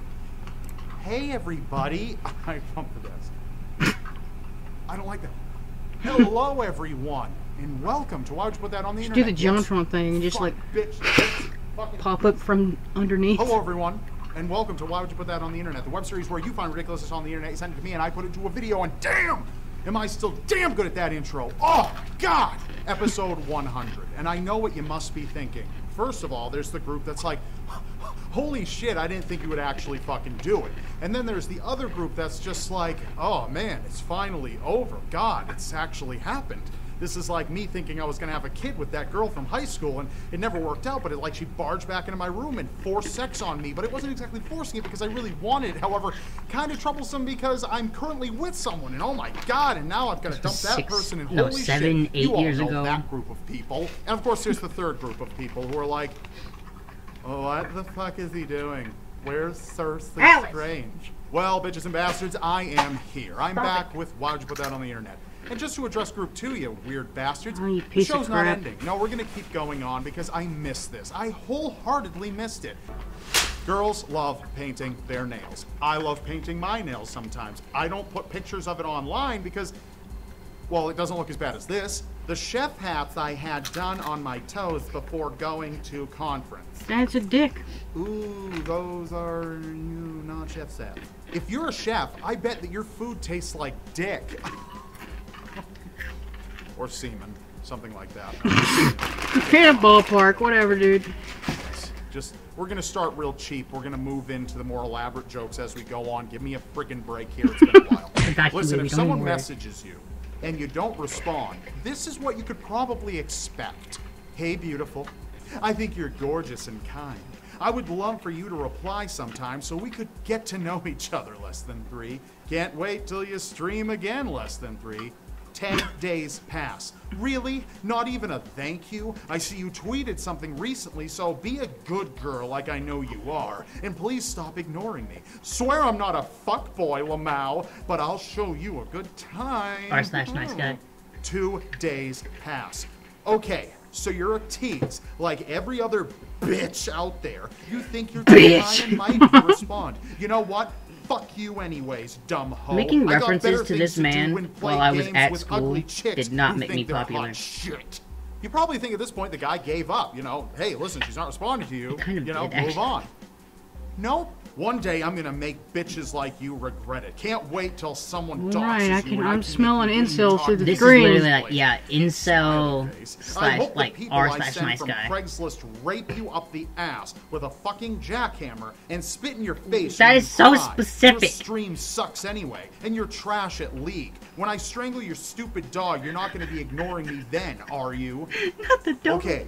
hey everybody. I bumped the desk. I don't like that. Hello everyone, and welcome to Why Would You Put That on the Just do Internet? the Jontron thing and just like Bitch, fucking pop up from underneath. hello everyone, and welcome to Why Would You Put That on the Internet? The web series where you find ridiculousness on the internet, you send it to me, and I put it to a video, and damn! Am I still damn good at that intro? Oh, God! Episode 100. And I know what you must be thinking. First of all, there's the group that's like, holy shit, I didn't think you would actually fucking do it. And then there's the other group that's just like, oh man, it's finally over. God, it's actually happened. This is like me thinking I was gonna have a kid with that girl from high school, and it never worked out, but she barged back into my room and forced sex on me. But it wasn't exactly forcing it because I really wanted it. However, kind of troublesome because I'm currently with someone, and oh my God, and now I've got to dump that person, and holy 7, shit, 8 you all years know ago. that group of people. And of course, there's the third group of people who are like, oh, what the fuck is he doing? Where's Cersei Alice. Strange? Well, bitches and bastards, I am here. I'm back with Why Would You Put That on the Internet? And just to address group 2, you weird bastards, Oh, you the piece of show's not crap. ending. No, we're gonna keep going on because I missed this. I wholeheartedly missed it. Girls love painting their nails. I love painting my nails sometimes. I don't put pictures of it online because, well, it doesn't look as bad as this. The chef hats I had done on my toes before going to conference. That's a dick. Ooh, those are new non-chef hats. If you're a chef, I bet that your food tastes like dick. Or semen, something like that. Kind of ballpark, whatever, dude. Just, we're gonna start real cheap. We're gonna move into the more elaborate jokes as we go on. Give me a friggin' break here. It's been a while. Listen, if someone messages you and you don't respond, this is what you could probably expect. Hey, beautiful. I think you're gorgeous and kind. I would love for you to reply sometime so we could get to know each other. Less than 3. Can't wait till you stream again. Less than 3. 10 days pass. Really? Not even a thank you? I see you tweeted something recently, so be a good girl like I know you are. And please stop ignoring me. Swear I'm not a fuckboy, Lamau, but I'll show you a good time. R/nice guy. 2 days pass. Okay, so you're a tease. Like every other bitch out there. You think you're trying might respond. You know what? Fuck you anyways, dumb hoe. Making I got references better to things this do man when play while I was games at with school ugly chicks did not who make think me they're popular. hot shit. You probably think at this point the guy gave up, you know, hey, listen, she's not responding to you, kind of you know, did, move actually. on. Nope. One day I'm gonna make bitches like you regret it. Can't wait till someone Right, doxes you and I'm can smelling make you incels talk through the This screen. is literally like, yeah, incel I slash hope the like people I R/nice send from guy. Craigslist rape you up the ass with a fucking jackhammer and spit in your face. That and is you so cry. specific. Your stream sucks anyway, and you're trash at League. When I strangle your stupid dog, you're not going to be ignoring me then, are you? Not the dog. Okay,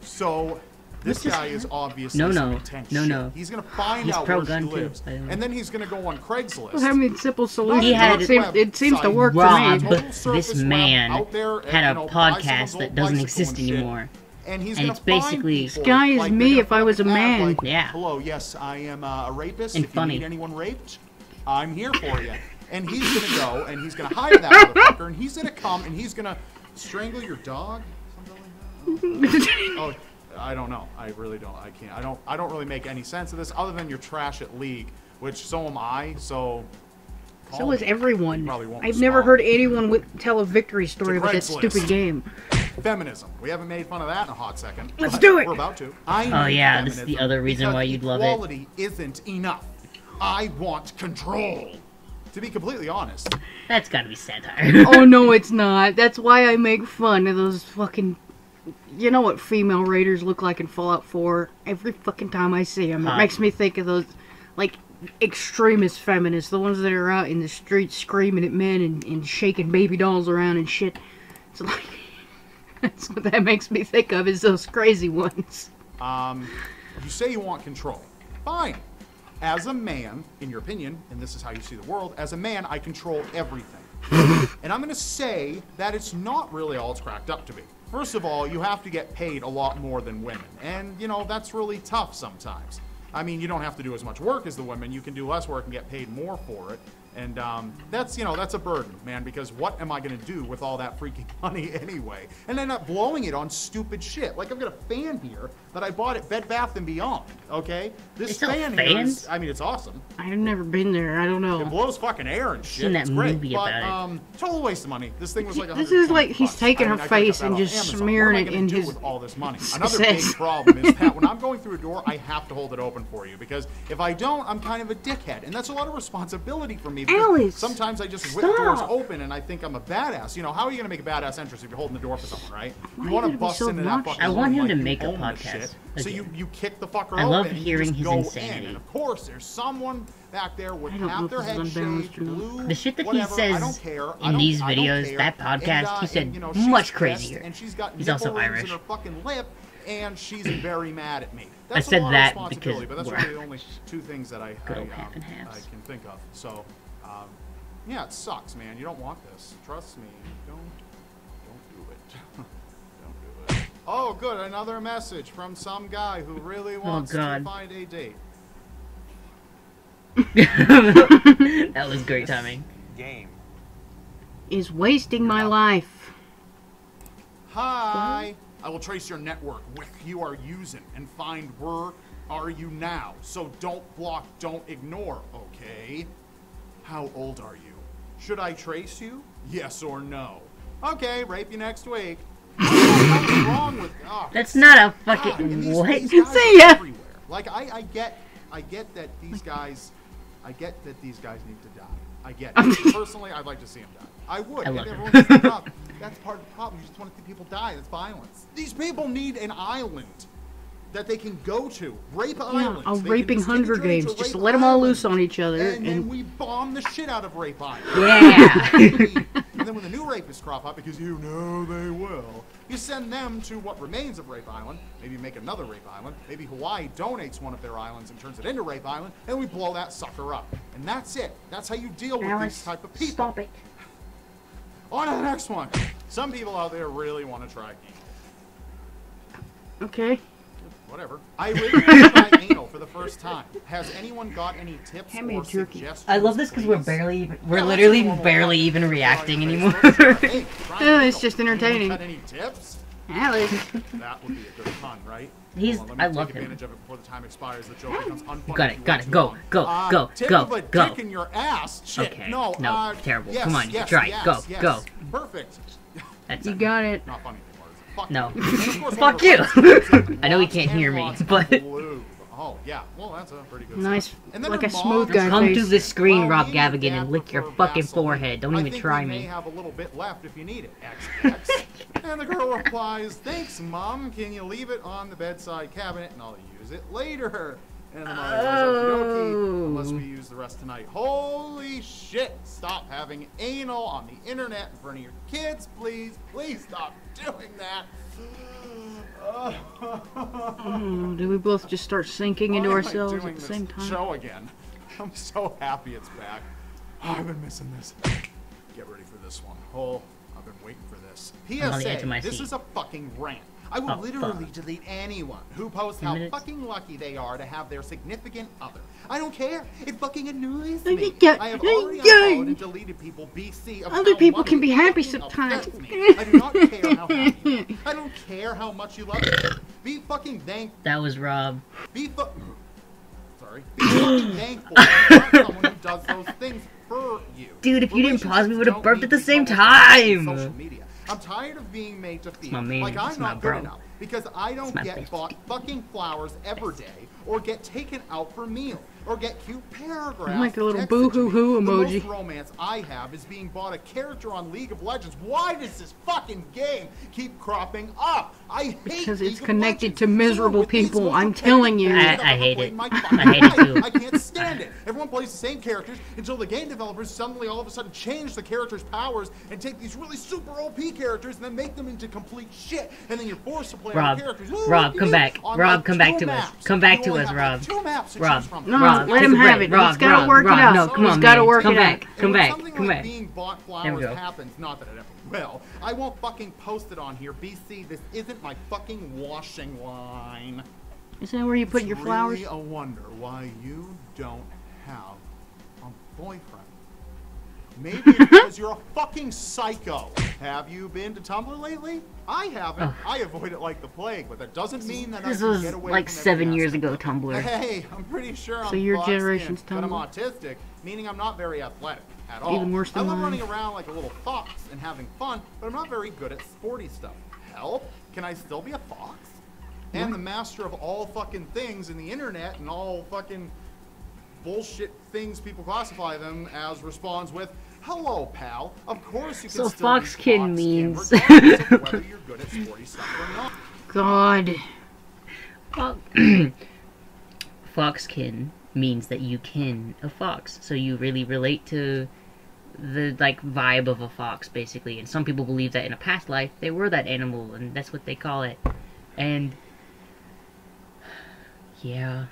so this What's his guy hair? is obviously No, some no. intense No, shit. no. He's going to find He's out where she pro-gun, too, lives, by the way. and then he's going to go on Craigslist. I mean, simple solution. He had- it seems to work Rob, for me. this man had a podcast that doesn't exist anymore. And he's And gonna it's basically- find people This guy is like me they're if I was a gonna have, man. like, Yeah. Hello, yes, I am a rapist. And if funny. you need anyone raped, I'm here for you. And he's gonna go and he's gonna hire that motherfucker, and he's gonna come and he's gonna strangle your dog. Something like that. Oh, I don't know. I really don't. I can't. I don't really make any sense of this other than you're trash at League, which so am I. So. So call is me. everyone. You probably won't I've never respond. heard anyone tell a victory story about that Craigslist. stupid game. Feminism. We haven't made fun of that in a hot second. Let's but do it. We're about to. I Oh, need yeah, this is the feminism other reason because why you'd love it. equality isn't enough. I want control. To be completely honest. That's gotta be satire. Oh, no, it's not. That's why I make fun of those fucking... You know what female raiders look like in Fallout 4? Every fucking time I see them, it makes me think of those, like, extremist feminists, the ones that are out in the streets screaming at men and shaking baby dolls around and shit. It's like... That's what that makes me think of, is those crazy ones. You say you want control. Fine. As a man, in your opinion, and this is how you see the world, as a man, I control everything. And I'm going to say that it's not really all it's cracked up to be. First of all, you have to get paid a lot more than women. And, you know, that's really tough sometimes. I mean, you don't have to do as much work as the women. You can do less work and get paid more for it. And that's, you know, that's a burden, man, because what am I going to do with all that freaking money anyway? And end up blowing it on stupid shit. Like, I've got a fan here that I bought at Bed Bath & Beyond, okay? This fan here is, I mean, it's awesome. I've never been there. I don't know. It blows fucking air and shit. Seen that it's great. movie But, about it. total waste of money. This thing was like This is like he's taking her face and just smearing it in his... with all this money? Another big problem is that when I'm going through a door, I have to hold it open for you, because if I don't, I'm kind of a dickhead, and that's a lot of responsibility for me. Alice, sometimes I just whip doors open and I think I'm a badass. You know, how are you going to make a badass entrance if you're holding the door for someone, right? You want to bust into that fucking I want him to like make a you own the podcast. shit. So you kick the fucker I love open hearing and you his just go insanity. in. And of course, there's someone back there with I don't know half if their this is head unbalanced shaved, or not. blue, The shit that whatever. he I don't says care. in these I don't videos, care. that podcast, he said you know, she's much pissed, crazier. And she's got He's also nipple rings Irish. in her fucking lip, and she's very mad at me. I That's said a lot that of because responsibility, but that's we're really the only two things that I good old half and halves. can think of. So, yeah, it sucks, man. You don't want this. Trust me. Don't do it. Don't do it. Oh, good. Another message from some guy who really wants to find a date. That was great timing. Game. Is wasting my life. Hi. I will trace your network which you are using and find where are you now. So don't block, don't ignore, okay? How old are you? Should I trace you? Yes or no? Okay, rape you next week. What's wrong with... Oh, that's not a fucking... what? See ya! Like, I get that these guys... I get that these guys need to die. I get it. Personally, I'd like to see them die. I would. I And love everyone him. gets up. That's part of the problem. You just want to see people die. That's violence. These people need an island that they can go to. Rape islands. A They raping can Hunger distribute Games. to Just Rape let them all Island. loose on each other. And then we bomb the shit out of Rape Island. Yeah. And then when the new rapists crop up, because you know they will, you send them to what remains of Rape Island. Maybe make another Rape Island. Maybe Hawaii donates one of their islands and turns it into Rape Island, and we blow that sucker up. And that's it. That's how you deal with these type of people. Stop it. On to the next one. Some people out there really want to try anal. Okay. Whatever. I really want to try anal for the first time. Has anyone got any tips Hand me or a jerky. suggestions? I love this because we're Yeah, literally that's barely even reacting anymore. Hey, try Oh, anal. it's just entertaining. Anyone got any tips? Alice. That would be a good pun, right? He's- Hold on, let me I love take him. advantage of it before the time expires. The joke becomes unfunny. Got if it, you got wait it. too Go, long. go, go, Tip go, of a go. dick in your ass. Shit. Okay. No. No, terrible. Yes, Come on, yes, try it. yes, Go, yes. go. Perfect. That's You got it. Not funny anymore. Fuck No. you. And of course, Fuck one you. of our friends said I know he lots can't and hear me, lots of but- lube. Oh, yeah. Well, that's a pretty good Nice, start. And then like her a mom smooth just guy Come face. to the screen, Well, Rob me and Gavigan, Dad and lick your prefer fucking Vaseline. forehead. Don't I even think try we may me. have a little bit left if you need it. XX. And the girl replies, "Thanks, Mom. Can you leave it on the bedside cabinet and I'll use it later?" And the mother goes, "Okie dokie, unless we use the rest tonight." Holy shit! Stop having anal on the internet in front of your kids, please. Please stop doing that. Oh, do we both just start sinking into Why am I ourselves doing at the this same time? show again. I'm so happy it's back. Oh, I've been missing this. Get ready for this one. Oh, I've been waiting for this. I'm on the edge of my PSA, this seat. is a fucking rant. I will Oh, literally fuck. delete anyone who posts 10 how minutes? fucking lucky they are to have their significant other. I don't care. It fucking annoys I me. think yeah, I have yeah, already yeah. unfollowed and deleted people BC of Other how people much can be it happy fucking sometimes. upsets me. I do not care how happy you are. I don't care how much you love me. Be fucking thankful. That was Rob. Be Sorry. Be fucking thankful that you have someone who does those things for you. Dude, if you didn't pause, we would have Relationships burped don't at the need same to be publicized on time. social media. I'm tired of being made to feel my man. like It's I'm my not bro. good enough. Because I don't get bought fucking flowers every day, or get taken out for meals, or get cute paragraphs. I'm like a little texted boo-hoo-hoo to me. emoji. The most romance I have is being bought a character on League of Legends. Why does this fucking game keep cropping up? I hate Because League it's of connected Legends. to miserable people. I'm telling you. I hate it. My I fucking hate it too. I can't stand it. Everyone plays the same characters until the game developers suddenly all of a sudden change the characters' powers and take these really super OP characters and then make them into complete shit. And then you're forced to play Rob, other characters. Rob, come back. Rob, come back to us. Come back to us, Rob. Rob, No, Rob, let take him a have break. it. Rob, He's gotta Rob, work it Rob, out. No, come He's on, gotta man. work Come it back. out. Come back. Something Come like back. being bought There we flowers go. happens, not that it ever will. I won't fucking post it on here. BC, this isn't my fucking washing line. Isn't that where you put your flowers? It's really a wonder why you don't have a boyfriend. Maybe it's because you're a fucking psycho. Have you been to Tumblr lately? I haven't. Ugh. I avoid it like the plague, but that doesn't mean that This I can was get away like from 7 every years aspect. ago, Tumblr. Hey, I'm pretty sure I'm So your boxed in, generation's but I'm Tumblr. autistic, meaning I'm not very athletic at all. Even worse than I love mine. running around like a little fox and having fun, but I'm not very good at sporty stuff. Help? Can I still be a fox? And the master of all fucking things in the internet and all fucking bullshit things people classify them as responds with, "Hello, pal. Of course you can So still be Foxkin foxkin, means- regardless of whether you're good at sporty stuff or not." God. Foxkin means that you kin a fox, so you really relate to the like vibe of a fox, basically. And some people believe that in a past life they were that animal, and that's what they call it. And yeah.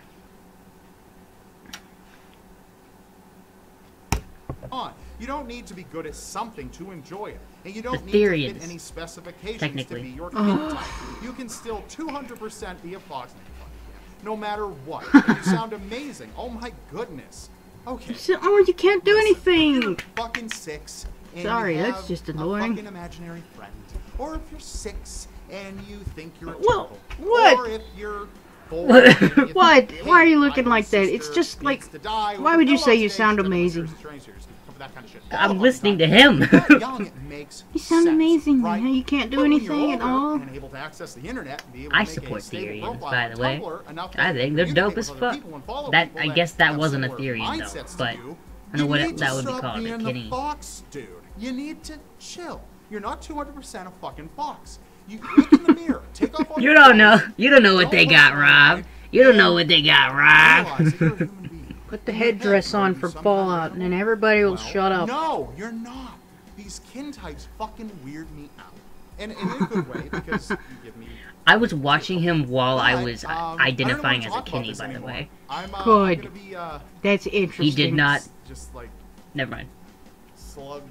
On. You don't need to be good at something to enjoy it. And you don't need to Therians, fit any specifications technically. to be your Oh. kin type. You can still 200% be a fox. No matter what. You sound amazing. Oh my goodness. Okay. Oh, you can't do anything. Fucking 6. And Sorry, you that's have just a annoying. fucking imaginary friend. Or if you're 6 and you think you're a Well, turtle. what? Or if you're 4 and you think, What? "Hey, Why are you my looking like that? It's sister just like. needs to die Why with would a you pillow say you stage sound instead of a amazing? seriously, that kind of shit. I'm listening to him. That young, it makes You sound sense, amazing. right? You can't do But when anything you're at older all. and able to access the internet and be able to I make a support stable Therians, profile by on the way. Tumblr, enough to I think they're communicate dope with as other fuck. people and follow That people I that guess that have wasn't a similar Therian though, mindsets to but you, I don't know you what need that to would be stop called. A being the kitty. fox, dude. You need to chill. You're not 200% a fucking fox. You look in the mirror. Take off all You your don't know. clothes, You don't know what they got, Rob. You don't know what they got, Rob. realize that you're a human being. Put the headdress on for Fallout, and then everybody will shut up. No, you're not. These kin types fucking weird me out. And in a good way, because you give me... I was watching him while I was I don't know identifying what as to a talk about kinny, this by the anymore. way. I'm Good. gonna be, That's interesting. He did not. just like Never mind. slugkin.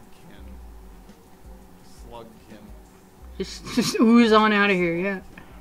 Just ooze on out of here, yeah.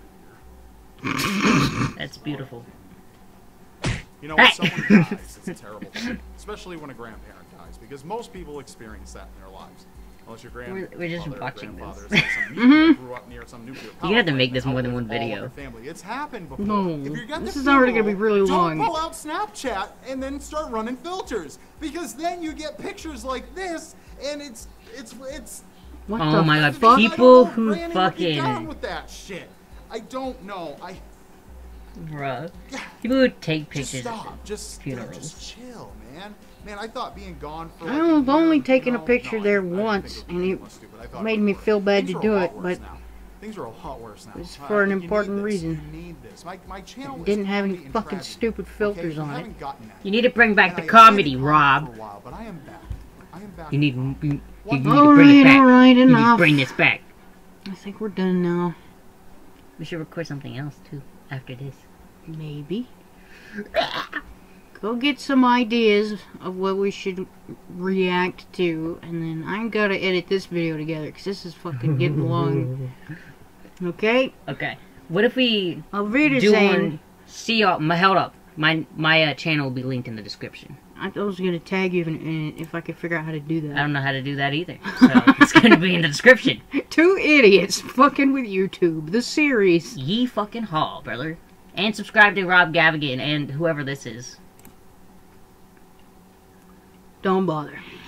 That's beautiful. You know, when someone dies, it's a terrible thing. Especially when a grandparent dies, because most people experience that in their lives. Unless your We're just watching grandfather this. is some mutant that grew up near some nuclear power You have to make plant this and more than one outlived all of video. their family. It's happened before. No, If you're at this the is already gonna be funeral, really don't long. pull out Snapchat and then start running filters, because then you get pictures like this, and it's What Oh the my god, fuck? people who Granny would be down fucking... with that shit. I don't know. Bruh. People who take Just pictures stop. at Just funerals. chill, man. Man, I thought being gone for. I've only taken a picture there once, and it made me feel bad to do it, but things are a lot worse now. it's for an You need important this. reason. You need this. My channel It was didn't have any completely in fucking tragedy. stupid filters Okay, on you it. haven't gotten that. You need to bring back And the I comedy, avoided Rob. for a while, but I am back. I am back. You need to bring it Alright, back. alright, You need to enough. bring this back. I think we're done now. We should record something else, too, after this. Maybe. Go get some ideas of what we should react to, and then I'm gonna edit this video together, because this is fucking getting long. Okay? Okay. What if we Auf Wiedersehen. do one... See y'all... Hold up. My channel will be linked in the description. I was gonna tag you if I could figure out how to do that. I don't know how to do that either. So it's gonna be in the description. Two idiots fucking with YouTube, the series. Ye fucking haul, brother. And subscribe to Rob Gavigan and whoever this is. Don't bother.